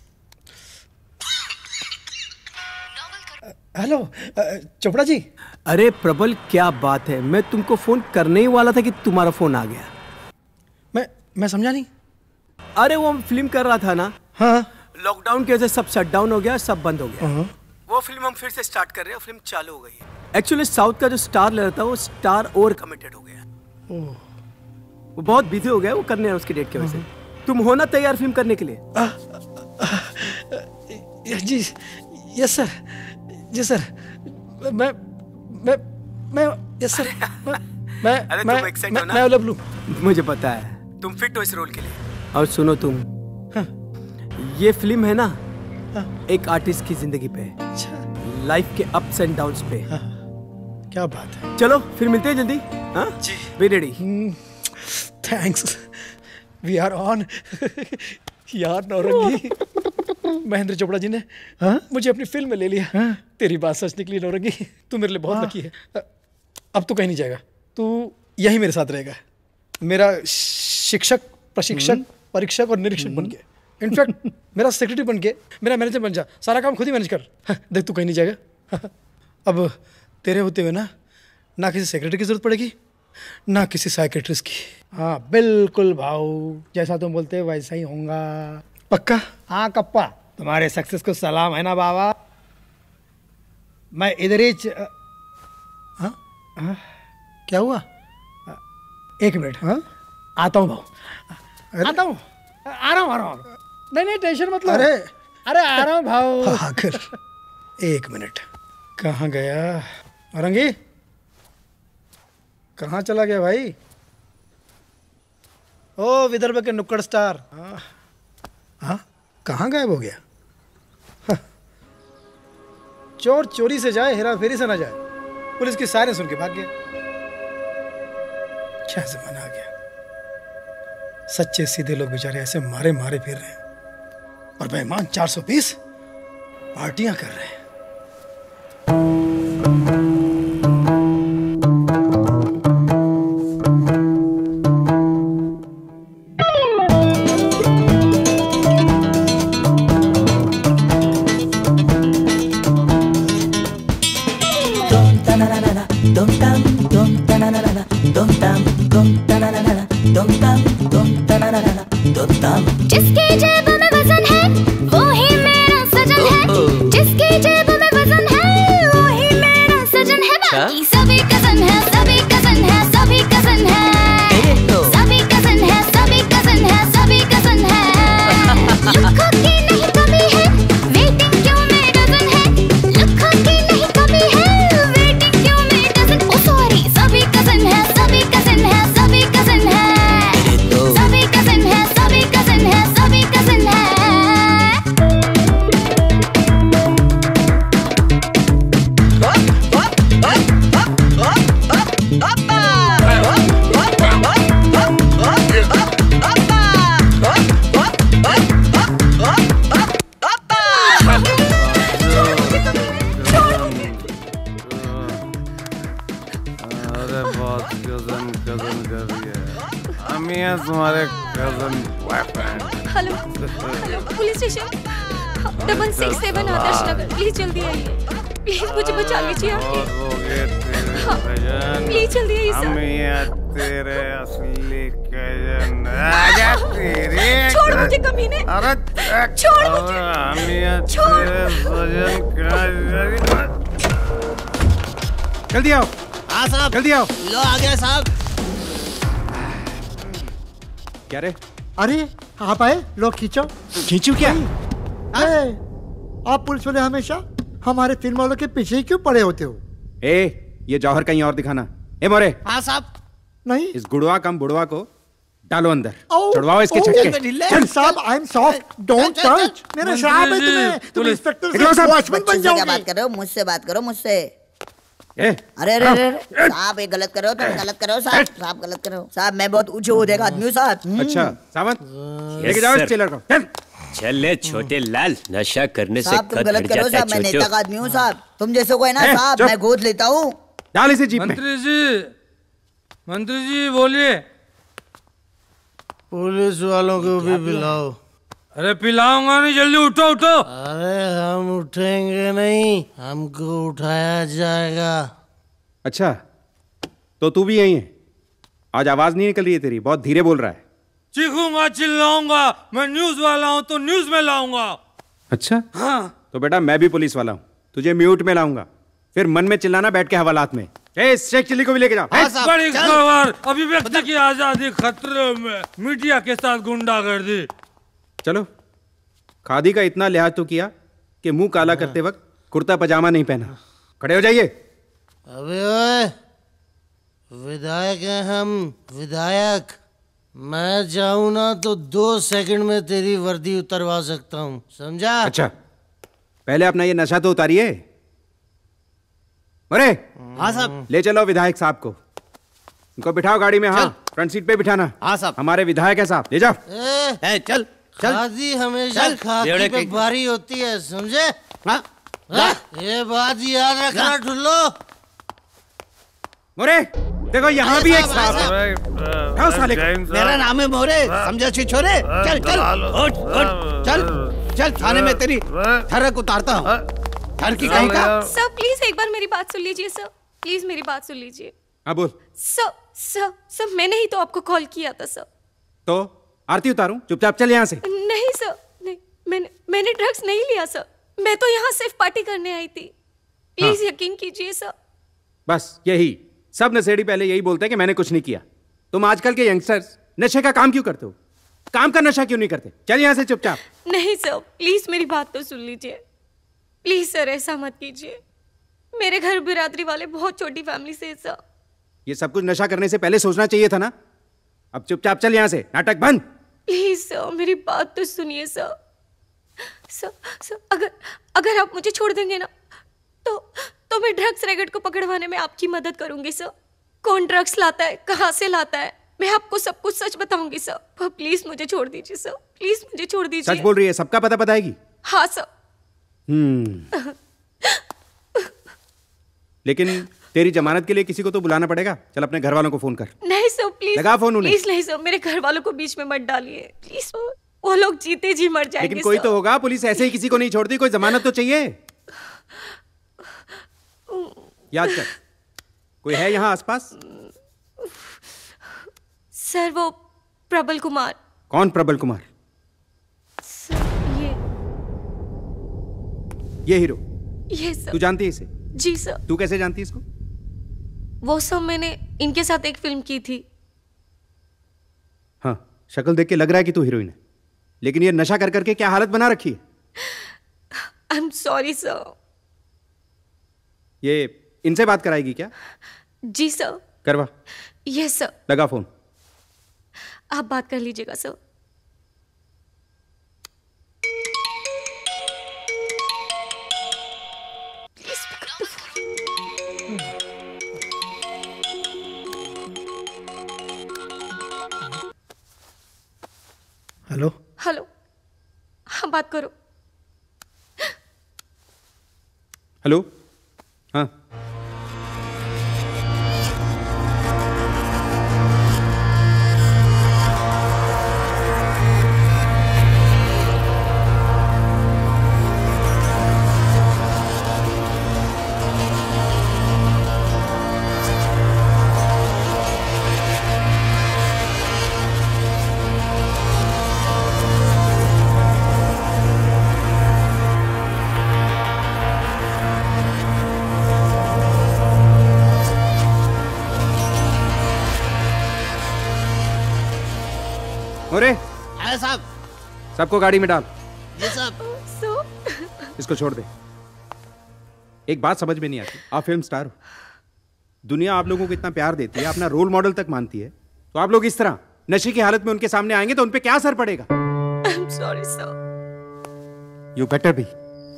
हेलो चोपड़ा जी। अरे प्रबल, क्या बात है, मैं तुमको फोन करने ही वाला था कि तुम्हारा फोन आ गया। मैं समझा नहीं। अरे वो हम फिल्म कर रहा था ना। हाँ। लॉकडाउन की वजह से सब शट डाउन हो गया, सब बंद हो गया। वो फिल्म हम फिर से स्टार्ट कर रहे हैं, फिल्म चालू हो गई है। एक्चुअली साउथ का जो स्टार ले रहा था वो स्टार ओवर कमिटेड हो गया, वो बहुत बिजी हो गया, वो करने हैं उसकी डेट की वजह से। तुम हो ना तैयार फिल्म करने के लिए? जी यस सर, जी सर। मैं यस सर। मैं अवेलेबल हूँ। मुझे पता है तुम फिट हो इस रोल के लिए। और सुनो तुम, ये फिल्म है ना एक आर्टिस्ट की जिंदगी पे, लाइफ के अप्स एंड डाउन्स पे। क्या बात है। चलो फिर मिलते हैं जल्दी। हाँ जी, be ready. Thanks, we are on. यार नौरंगी, महेंद्र चोपड़ा जी ने मुझे अपनी फिल्म में ले लिया। तेरी बात सच निकली नौरंगी, तू मेरे लिए बहुत लकी है। अब तो कहीं नहीं जाएगा, तू यही मेरे साथ रहेगा, मेरा शिक्षक, प्रशिक्षक, परीक्षक और निरीक्षक बन के। इनफैक्ट मेरा सेक्रेटरी बन के, मेरा मैनेजर बन जा, सारा काम खुद ही मैनेज कर। देख तू कहीं नहीं जाएगा। अब तेरे होते हुए ना किसी सेक्रेटरी की जरूरत पड़ेगी, ना किसी साइकेट्रिस्ट की। हाँ बिल्कुल भाऊ, जैसा तुम बोलते हो वैसा ही होगा। पक्का? हाँ कप्पा, तुम्हारे सक्सेस को सलाम है ना बाबा। मैं इधर ही क्या हुआ? 1 मिनट। आता हूँ भाऊ, आता हूँ, आ रहा हूँ। नहीं टेंशन मत लो। अरे आ रहा हूँ भाऊ। आखिर 1 मिनट। कहाँ गया औरंगी? कहाँ चला गया भाई? ओ विदर्भ के नुक्कड़ स्टार। हाँ, कहाँ गायब हो गया? चोर चोरी से जाए, हेरा फेरी से ना जाए, पुलिस की सायरन सुन के भाग गया। क्या जमाना आ गया, सच्चे सीधे लोग बेचारे ऐसे मारे फिर रहे हैं, और बेईमान 420 पार्टियां कर रहे हैं। जिसकी जेब में वजन है वो ही मेरा सजन है, जिसकी जेब में वजन है वो ही मेरा सजन है, बाकी सभी कजन कजन है, सभी कजन है, सभी कजन है, सभी कजन है, सभी कजन है, सभी कजन है। लुक्कों की नहीं कमी है, वेटिंग क्यों में डजन है, लुक्कों की नहीं कमी है, वेटिंग क्यों में डजन। ओ सॉरी, सभी कजन है, सभी कजन है, सभी कजन है, सभी कजन है, सभी कजन है, सभी कजन है। तुम्हारे cousin boyfriend. Hello hello, police station 667 Adarsh Nagar, please जल्दी आइए, प्लीज मुझे बचा लीजिए प्लीज जल्दी आइए सर। हम ये तेरे असली कजन। आजा तेरे। छोड़ मुझे कमीने। अरे छोड़ मुझे। हम ये तेरे सजन कजन। जल्दी आओ। हाँ साहब, जल्दी आओ। लो आ गया साहब। क्या रे? अरे आप आए, लो खींचो। खींचू क्या? आप पुलिस वाले हमेशा हमारे फिल्म वालों के पीछे ही क्यों पड़े होते हो? ये जौहर कहीं और दिखाना। मोरे। हाँ साहब। नहीं, इस गुड़वा कम बुड़वा को डालो अंदर, छुड़वाओ इसके छटके। साहब I am soft, don't touch. मेरा श्राप है तुम्हें, तुम इंस्पेक्टर से वॉचमैन बन जाओगे। क्या बात कर रहे हो? मुझसे बात करो, मुझसे। अरे अरे अरे साहब, ये गलत करो, तुम गलत करो साहब, साहब गलत करो साहब। मैं बहुत ऊंचे उहदे का आदमी हूँ साहब। अच्छा सावंत, लेके जाओ इस टेलर को। चले छोटे लाल, नशा करने से साहब तुम गलत करो साहब, मैं नेता का आदमी हूँ साहब। तुम जैसे कोई ना साहब, मैं गोद लेता हूँ। डाल इसे जीप में। मंत्री जी बोलिए। पुलिस वालों को भी पिलाओ। अरे पिलाऊंगा नहीं, जल्दी उठो उठो। अरे हम उठेंगे नहीं, हमको उठाया जाएगा। अच्छा तो तू भी यही है? आज आवाज नहीं निकल रही है तेरी, बहुत धीरे बोल रहा है। चीखूंगा चिल्लाऊंगा, मैं न्यूज वाला हूँ तो न्यूज में लाऊंगा। अच्छा हाँ। तो बेटा मैं भी पुलिस वाला हूँ, तुझे म्यूट में लाऊंगा, फिर मन में चिल्लाना बैठ के हवालात में। शेख चिल्ली को भी लेके जाओ। बड़ी खबर, अभिव्यक्ति की आजादी खतरे में, मीडिया के साथ गुंडागर्दी। चलो, खादी का इतना लिहाज तो किया कि मुंह काला करते वक्त कुर्ता पजामा नहीं पहना। खड़े हो जाइए। अबे ओए, विधायक हैं हम, विधायक। मैं चाहूं ना तो 2 सेकंड में तेरी वर्दी उतरवा सकता हूँ, समझा? अच्छा पहले अपना ये नशा तो उतारिए। अरे हाँ साहब। ले चलो विधायक साहब को, इनको बिठाओ गाड़ी में। हाँ फ्रंट सीट पे बिठाना। हाँ साहब। हमारे विधायक है साहब, ले जाओ। चल चल। खादी हमेशा खादी पे भारी होती है, समझे? हाँ? ये बात याद रखना ढुल्लो। मोरे देखो यहाँ भी एक साहब है। मेरा नाम है मोरे, समझा छोरे। चल चल उठ उठ, चल चल थाने में तेरी थरक उतारता हूँ। थर की कहीं का। सर प्लीज एक बार मेरी बात सुन लीजिए सर, प्लीज मेरी बात सुन लीजिए। हाँ बोल। सर मैंने ही तो आपको कॉल किया था सर। तो आरती उतारूं? चुपचाप चल यहाँ से। नहीं सर, नहीं, मैंने ड्रग्स नहीं लिया सर, मैं तो यहाँ सिर्फ पार्टी करने आई थी। प्लीज यकीन कीजिए सर। बस यही, सब नशेड़ी पहले यही बोलते हैं कि मैंने कुछ नहीं किया। तुम आजकल के यंगस्टर्स नशे का काम क्यों करते हो? काम का नशा क्यों नहीं करते? चल यहाँ से चुपचाप। नहीं सर प्लीज मेरी बात तो सुन लीजिए, प्लीज सर ऐसा मत कीजिए। मेरे घर बिरादरी वाले बहुत छोटी फैमिली से सर। ये सब कुछ नशा करने से पहले सोचना चाहिए था ना। अब चुपचाप चल यहाँ से, नाटक बंद। प्लीज सर मेरी बात तो सुनिए सर। सर अगर आप मुझे छोड़ देंगे ना तो मैं ड्रग्स रैकेट को पकड़वाने में आपकी मदद करूंगी सर। कौन ड्रग्स लाता है, कहाँ से लाता है, मैं आपको सब कुछ सच बताऊंगी सर। पर प्लीज मुझे छोड़ दीजिए सर, प्लीज मुझे छोड़ दीजिए। सच बोल रही है? सबका पता बताएगी? हाँ सर। लेकिन तेरी जमानत के लिए किसी को तो बुलाना पड़ेगा। चल अपने घर वालों को फोन कर। नहीं सर प्लीज, लगा फोन उन्हें। प्लीज नहीं सर, मेरे घर वालों को बीच में मत डालिए प्लीज, वो लोग जीते जी मर जाएंगे। लेकिन कोई तो होगा, पुलिस ऐसे ही किसी को नहीं छोड़ती, कोई जमानत तो चाहिए। याद कर, कोई है यहाँ आसपास? सर वो प्रबल कुमार। कौन प्रबल कुमार? सर ये हीरो। ये सर। तू जानती है इसे? जी सर। तू कैसे जानती है इसको? वो सब मैंने इनके साथ एक फिल्म की थी। हाँ, शक्ल देख के लग रहा है कि तू हीरोइन है, लेकिन ये नशा कर करके क्या हालत बना रखी है। I am sorry sir. ये इनसे बात कराएगी क्या? जी सर। करवा। Yes sir. लगा फोन। आप बात कर लीजिएगा सर। हेलो। हेलो। हाँ, बात करो। हेलो। हाँ। अरे साहब, सबको गाड़ी में डाल। जी साहब। इसको छोड़ दे। एक बात समझ में नहीं आती, आप फिल्म स्टार हो, दुनिया आप लोगों को इतना प्यार देती है, अपना रोल मॉडल तक मानती है, तो आप लोग इस तरह नशे की हालत में उनके सामने आएंगे तो उन पे क्या असर पड़ेगा? I'm sorry, sir. You better be.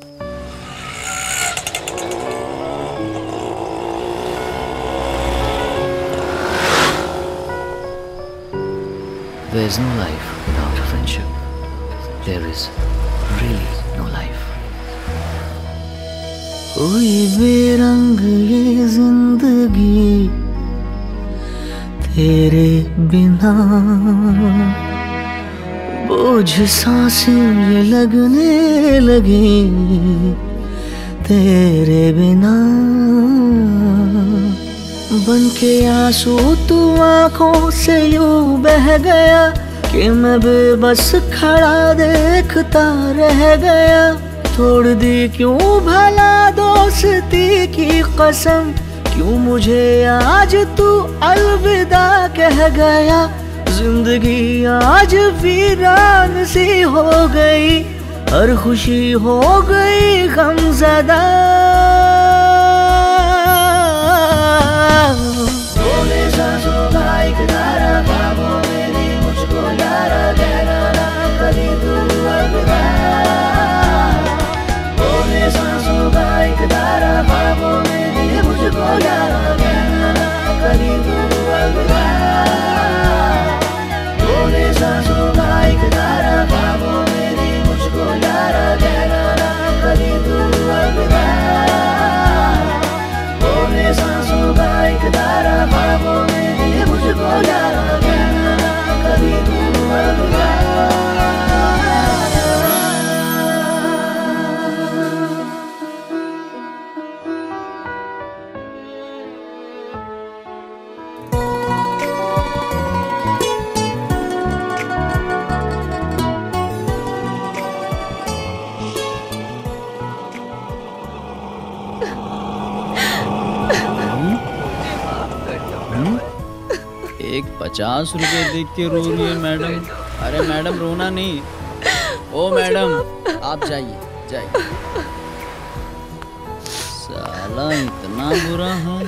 There is no life without friendship. There is really no life. कोई बेरंग ये जिंदगी तेरे बिना, बोझ सांसें ये लगने लगी तेरे बिना। बन के आंसू तू आंखों से यूं बह गया कि मैं बेबस खड़ा देखता रह गया। तोड़ दी क्यों भला दोस्ती की कसम, क्यों मुझे आज तू अलविदा कह गया। जिंदगी आज वीरान सी हो गई, हर खुशी हो गई गमज़दा। बोले सांसों का एक धारा, ख्वाबों में भी मुझको यारा कहना ना कभी तू अलविदा। बोले सांसों का एक धारा, ख्वाबों में भी मुझको यारा कहना ना कभी तू अलविदा। बोले सांसों का एक धारा, ख्वाबों में भी मुझको यारा कहना ना कभी तू अलविदा। बोले सांसों का एक धारा, ख्वाबों में भी मुझको यारा कहना ना कभी तू अलविदा। एक 50 रुपए देख के रो रही है मैडम। अरे मैडम रोना नहीं। ओ मैडम आप जाइए जाइए। साला इतना बुरा हूँ।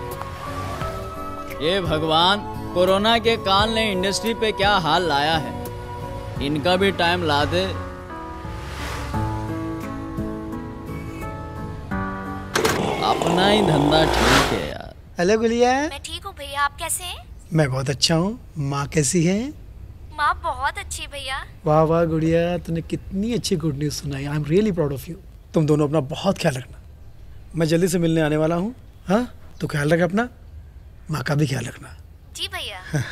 ये भगवान, कोरोना के काल ने इंडस्ट्री पे क्या हाल लाया है, इनका भी टाइम ला दे। अपना ही धंधा ठीक है यार। हेलो गुलिया। मैं ठीक हूँ भैया, आप कैसे हैं? मैं बहुत अच्छा हूँ। माँ कैसी है? माँ बहुत अच्छी भैया। वाह वाह गुड़िया, तूने कितनी अच्छी गुड न्यूज़ सुनाई। I am really proud of you. तुम दोनों अपना बहुत ख्याल रखना। मैं जल्दी से मिलने आने वाला हूँ। हाँ, तो ख्याल रख अपना, माँ का भी ख्याल रखना। जी भैया।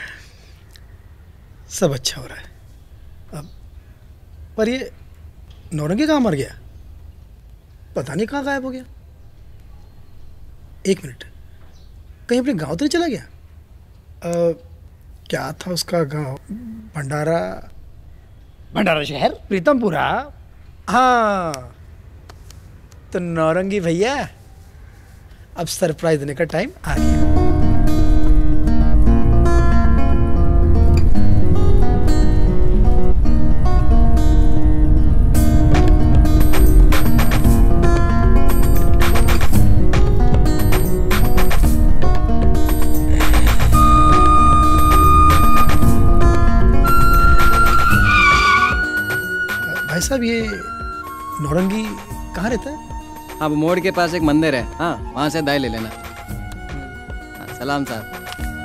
सब अच्छा हो रहा है अब। पर ये नौरंगी कहाँ मर गया? पता नहीं कहाँ गायब हो गया। एक मिनट, कहीं अपने गांव तो नहीं चला गया? क्या था उसका गांव? भंडारा शहर, प्रीतमपुरा। हाँ, तो नौरंगी भैया अब सरप्राइज देने का टाइम आ गया। साहब ये नौरंगी कहाँ रहता है? अब मोड़ के पास एक मंदिर है, हाँ वहाँ से दाई ले लेना। हाँ, सलाम साहब।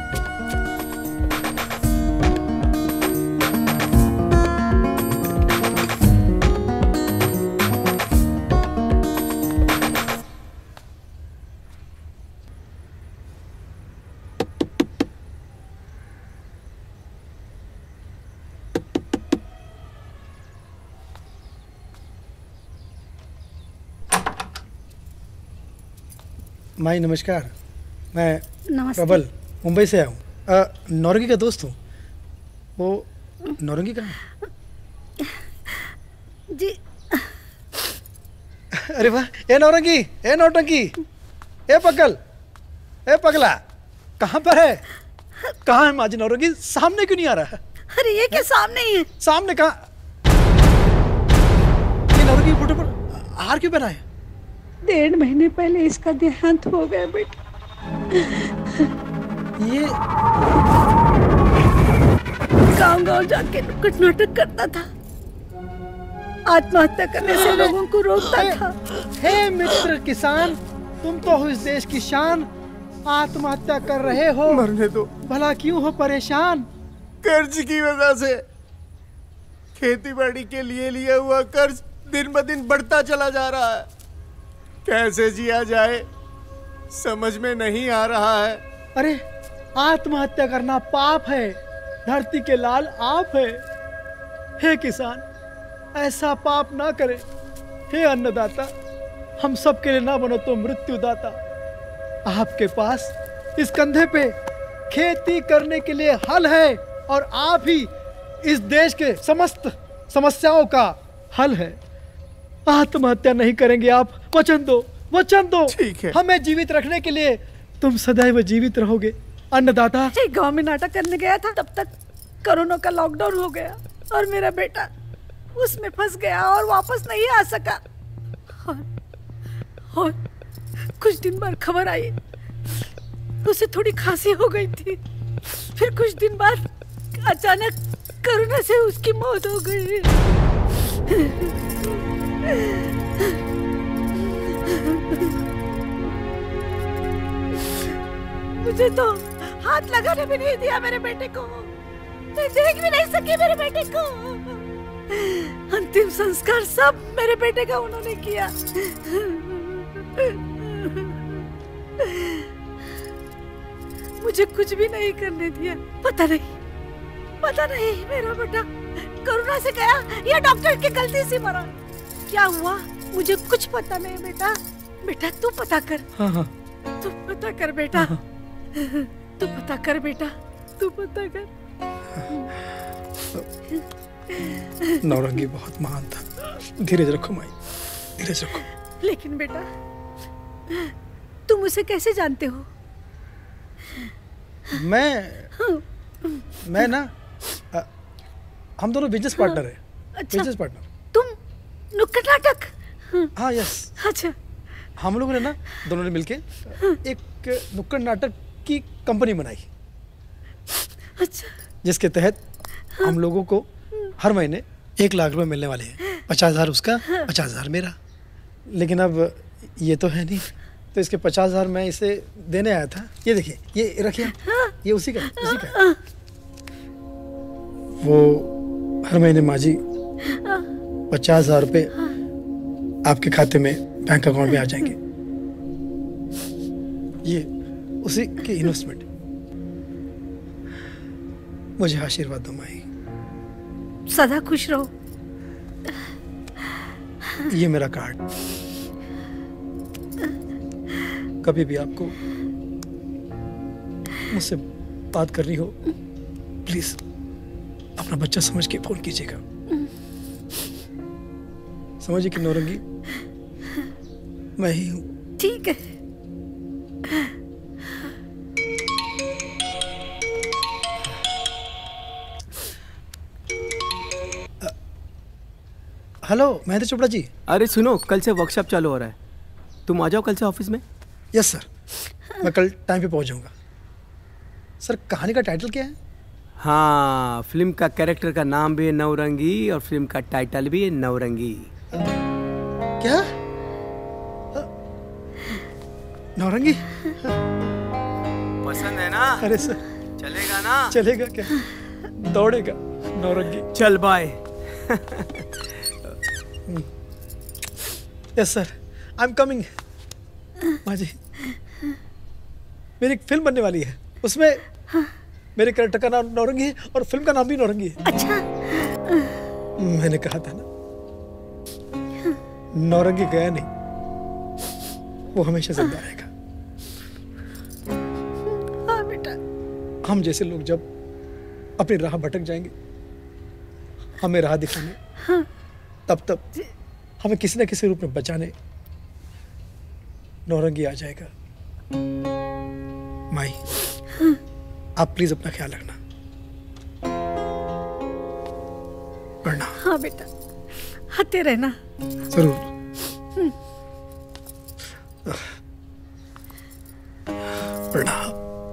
माई नमस्कार, मैं नमस्ते। प्रबल मुंबई से आया हूँ। नौरंगी का दोस्त हूँ। वो नौरंगी कहाँ है? जी। अरे वाह, ए नौरंगी, ए नौटंकी, ए पगल, ए पगला, कहाँ पर है? कहाँ है माजी नौरंगी? सामने क्यों नहीं आ रहा है? अरे ये क्या सामने ही है? सामने कहाँ? ये नौरंगी फोटो पर हार क्यों पहना है? 1.5 महीने पहले इसका देहांत हो गया बेटा। ये गांव-गांव जाके नुक्कड़ नाटक करता था, आत्महत्या करने से लोगों को रोकता था। हे मित्र किसान, तुम तो हो इस देश की शान, आत्महत्या कर रहे हो। मरने दो। भला क्यों हो परेशान? कर्ज की वजह से। खेती बाड़ी के लिए लिया हुआ कर्ज दिन ब दिन बढ़ता चला जा रहा है। कैसे जिया जाए समझ में नहीं आ रहा है। अरे आत्महत्या करना पाप है, धरती के लाल आप है। हे किसान, ऐसा पाप ना करे। हे अन्नदाता, हम सब के लिए ना बनो तो मृत्युदाता। आपके पास इस कंधे पे खेती करने के लिए हल है और आप ही इस देश के समस्त समस्याओं का हल है। आत्महत्या नहीं करेंगे आप, वचन दो, वचन दो। ठीक है। हमें जीवित रखने के लिए तुम सदैव जीवित रहोगे अन्नदाता। गांव में नाटक करने गया था, तब तक कोरोना का लॉकडाउन हो गया और मेरा बेटा उसमें फंस गया और वापस नहीं आ सका। और कुछ दिन बाद खबर आई उसे थोड़ी खांसी हो गई थी। फिर कुछ दिन बाद अचानक कोरोना से उसकी मौत हो गई। मुझे तो हाथ लगाने भी नहीं दिया मेरे बेटे को, मैं देख भी नहीं सकी मेरे बेटे को। अंतिम संस्कार सब मेरे बेटे का उन्होंने किया। मुझे कुछ भी नहीं करने दिया। पता नहीं मेरा बेटा कोरोना से गया या डॉक्टर की गलती से मरा। क्या हुआ मुझे कुछ पता नहीं बेटा। बेटा तू पता कर। हाँ। तू पता कर बेटा। तू पता कर बेटा, तू पता कर। नौरंगी बहुत महान था। धीरज रखो माई, धीरज रखो। लेकिन बेटा तुम उसे कैसे जानते हो? मैं ना हम दोनों बिजनेस पार्टनर हैं। अच्छा। Business partner. तुम नुक्कड़ नाटक? हाँ यस। अच्छा। हम लोगों ने ना दोनों ने मिलके एक नुक्कड़ नाटक की कंपनी बनाई। अच्छा। जिसके तहत हम लोगों को हर महीने 1 लाख रुपए मिलने वाले हैं। 50,000 उसका, 50,000 मेरा। लेकिन अब ये तो है नहीं, तो इसके 50,000 मैं इसे देने आया था। ये देखिए, ये रखिए, ये उसी का है। वो हर महीने माजी 50,000 रुपए आपके खाते में, बैंक अकाउंट में आ जाएंगे। ये उसी की इन्वेस्टमेंट। मुझे आशीर्वाद दो माई। सदा खुश रहो। ये मेरा कार्ड। कभी भी आपको मुझसे बात करनी हो, प्लीज अपना बच्चा समझ के फोन कीजिएगा। समझिए कि नौरंगी मैं ही हूं। ठीक है। हेलो महेंद्र चोपड़ा जी। अरे सुनो, कल से वर्कशॉप चालू हो रहा है, तुम आ जाओ कल से ऑफिस में। यस सर, मैं कल टाइम पे पहुंच जाऊंगा। सर कहानी का टाइटल क्या है? हाँ, फिल्म का कैरेक्टर का नाम भी है नवरंगी और फिल्म का टाइटल भी है नवरंगी। क्या? नौरंगी? पसंद है ना? अरे सर, चलेगा ना? चलेगा क्या? दौड़ेगा नौरंगी। चल bye. Yes sir, I am coming. माँ जी, मेरी एक फिल्म बनने वाली है, उसमें मेरे कैरेक्टर का नाम नौरंगी है और फिल्म का नाम भी नौरंगी है। अच्छा। मैंने कहा था ना, नौरंगी गया नहीं, वो हमेशा जिंदा रहेगा। हाँ बेटा। हम जैसे लोग जब अपनी राह भटक जाएंगे, हमें राह दिखाने, हाँ। तब हमें किसी न किसी रूप में बचाने नौरंगी आ जाएगा। माई, हाँ। आप प्लीज अपना ख्याल रखना। प्रणाम। हाँ बेटा, आते रहना। जरूर। प्रणाम।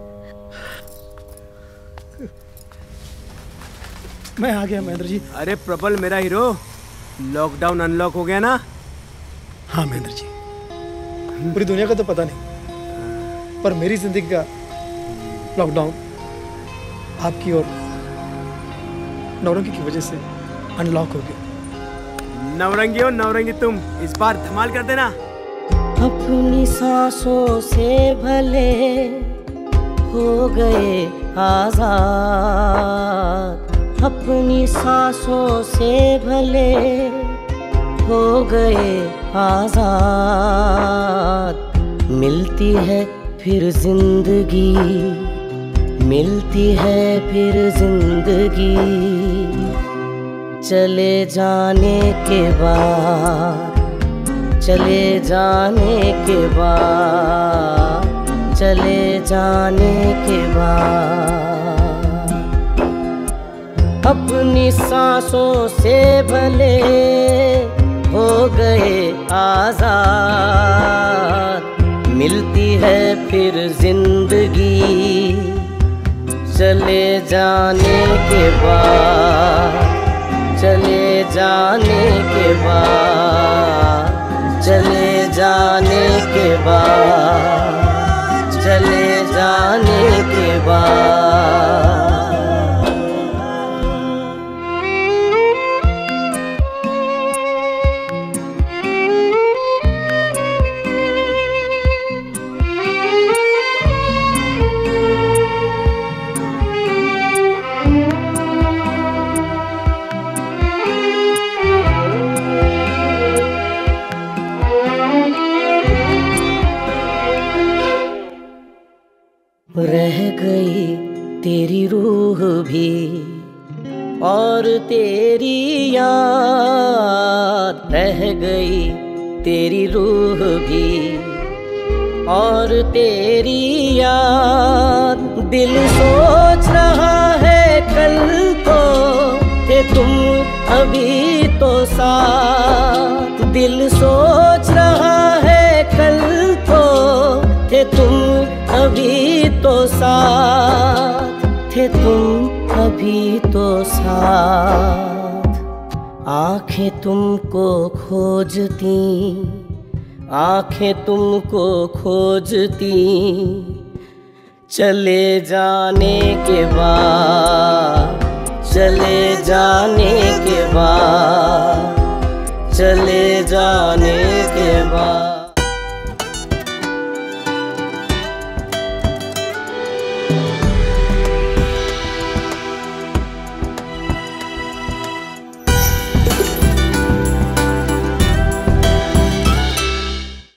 मैं आ गया महेंद्र जी। अरे प्रबल मेरा हीरो, लॉकडाउन अनलॉक हो गया ना? हाँ महेंद्र जी, पूरी दुनिया का तो पता नहीं, पर मेरी जिंदगी का लॉकडाउन आपकी और नौरंगी की वजह से अनलॉक हो गया। नवरंगी हो नवरंगी तुम, इस बार धमाल कर देना। अपनी सांसों से भले हो गए आजाद, अपनी सांसों से भले हो गए आजाद। मिलती है फिर जिंदगी, मिलती है फिर जिंदगी, चले जाने के बाद, चले जाने के बाद, चले जाने के बाद। अपनी सांसों से भले हो गए आजाद, मिलती है फिर जिंदगी, चले जाने के बाद, चले जाने के बाद, चले जाने के बाद, चले जाने के बाद। रह गई तेरी रूह भी और तेरी याद, रह गई तेरी रूह भी और तेरी याद। दिल सोच रहा है कल को थे तुम अभी तो साथ, दिल सोच रहा है कल को थे तुम अभी तो साथ, थे तुम अभी तो साथ। आंखें तुमको खोजती, आंखें तुमको खोजती, चले जाने के बाद, चले जाने के बाद, चले जाने के बाद।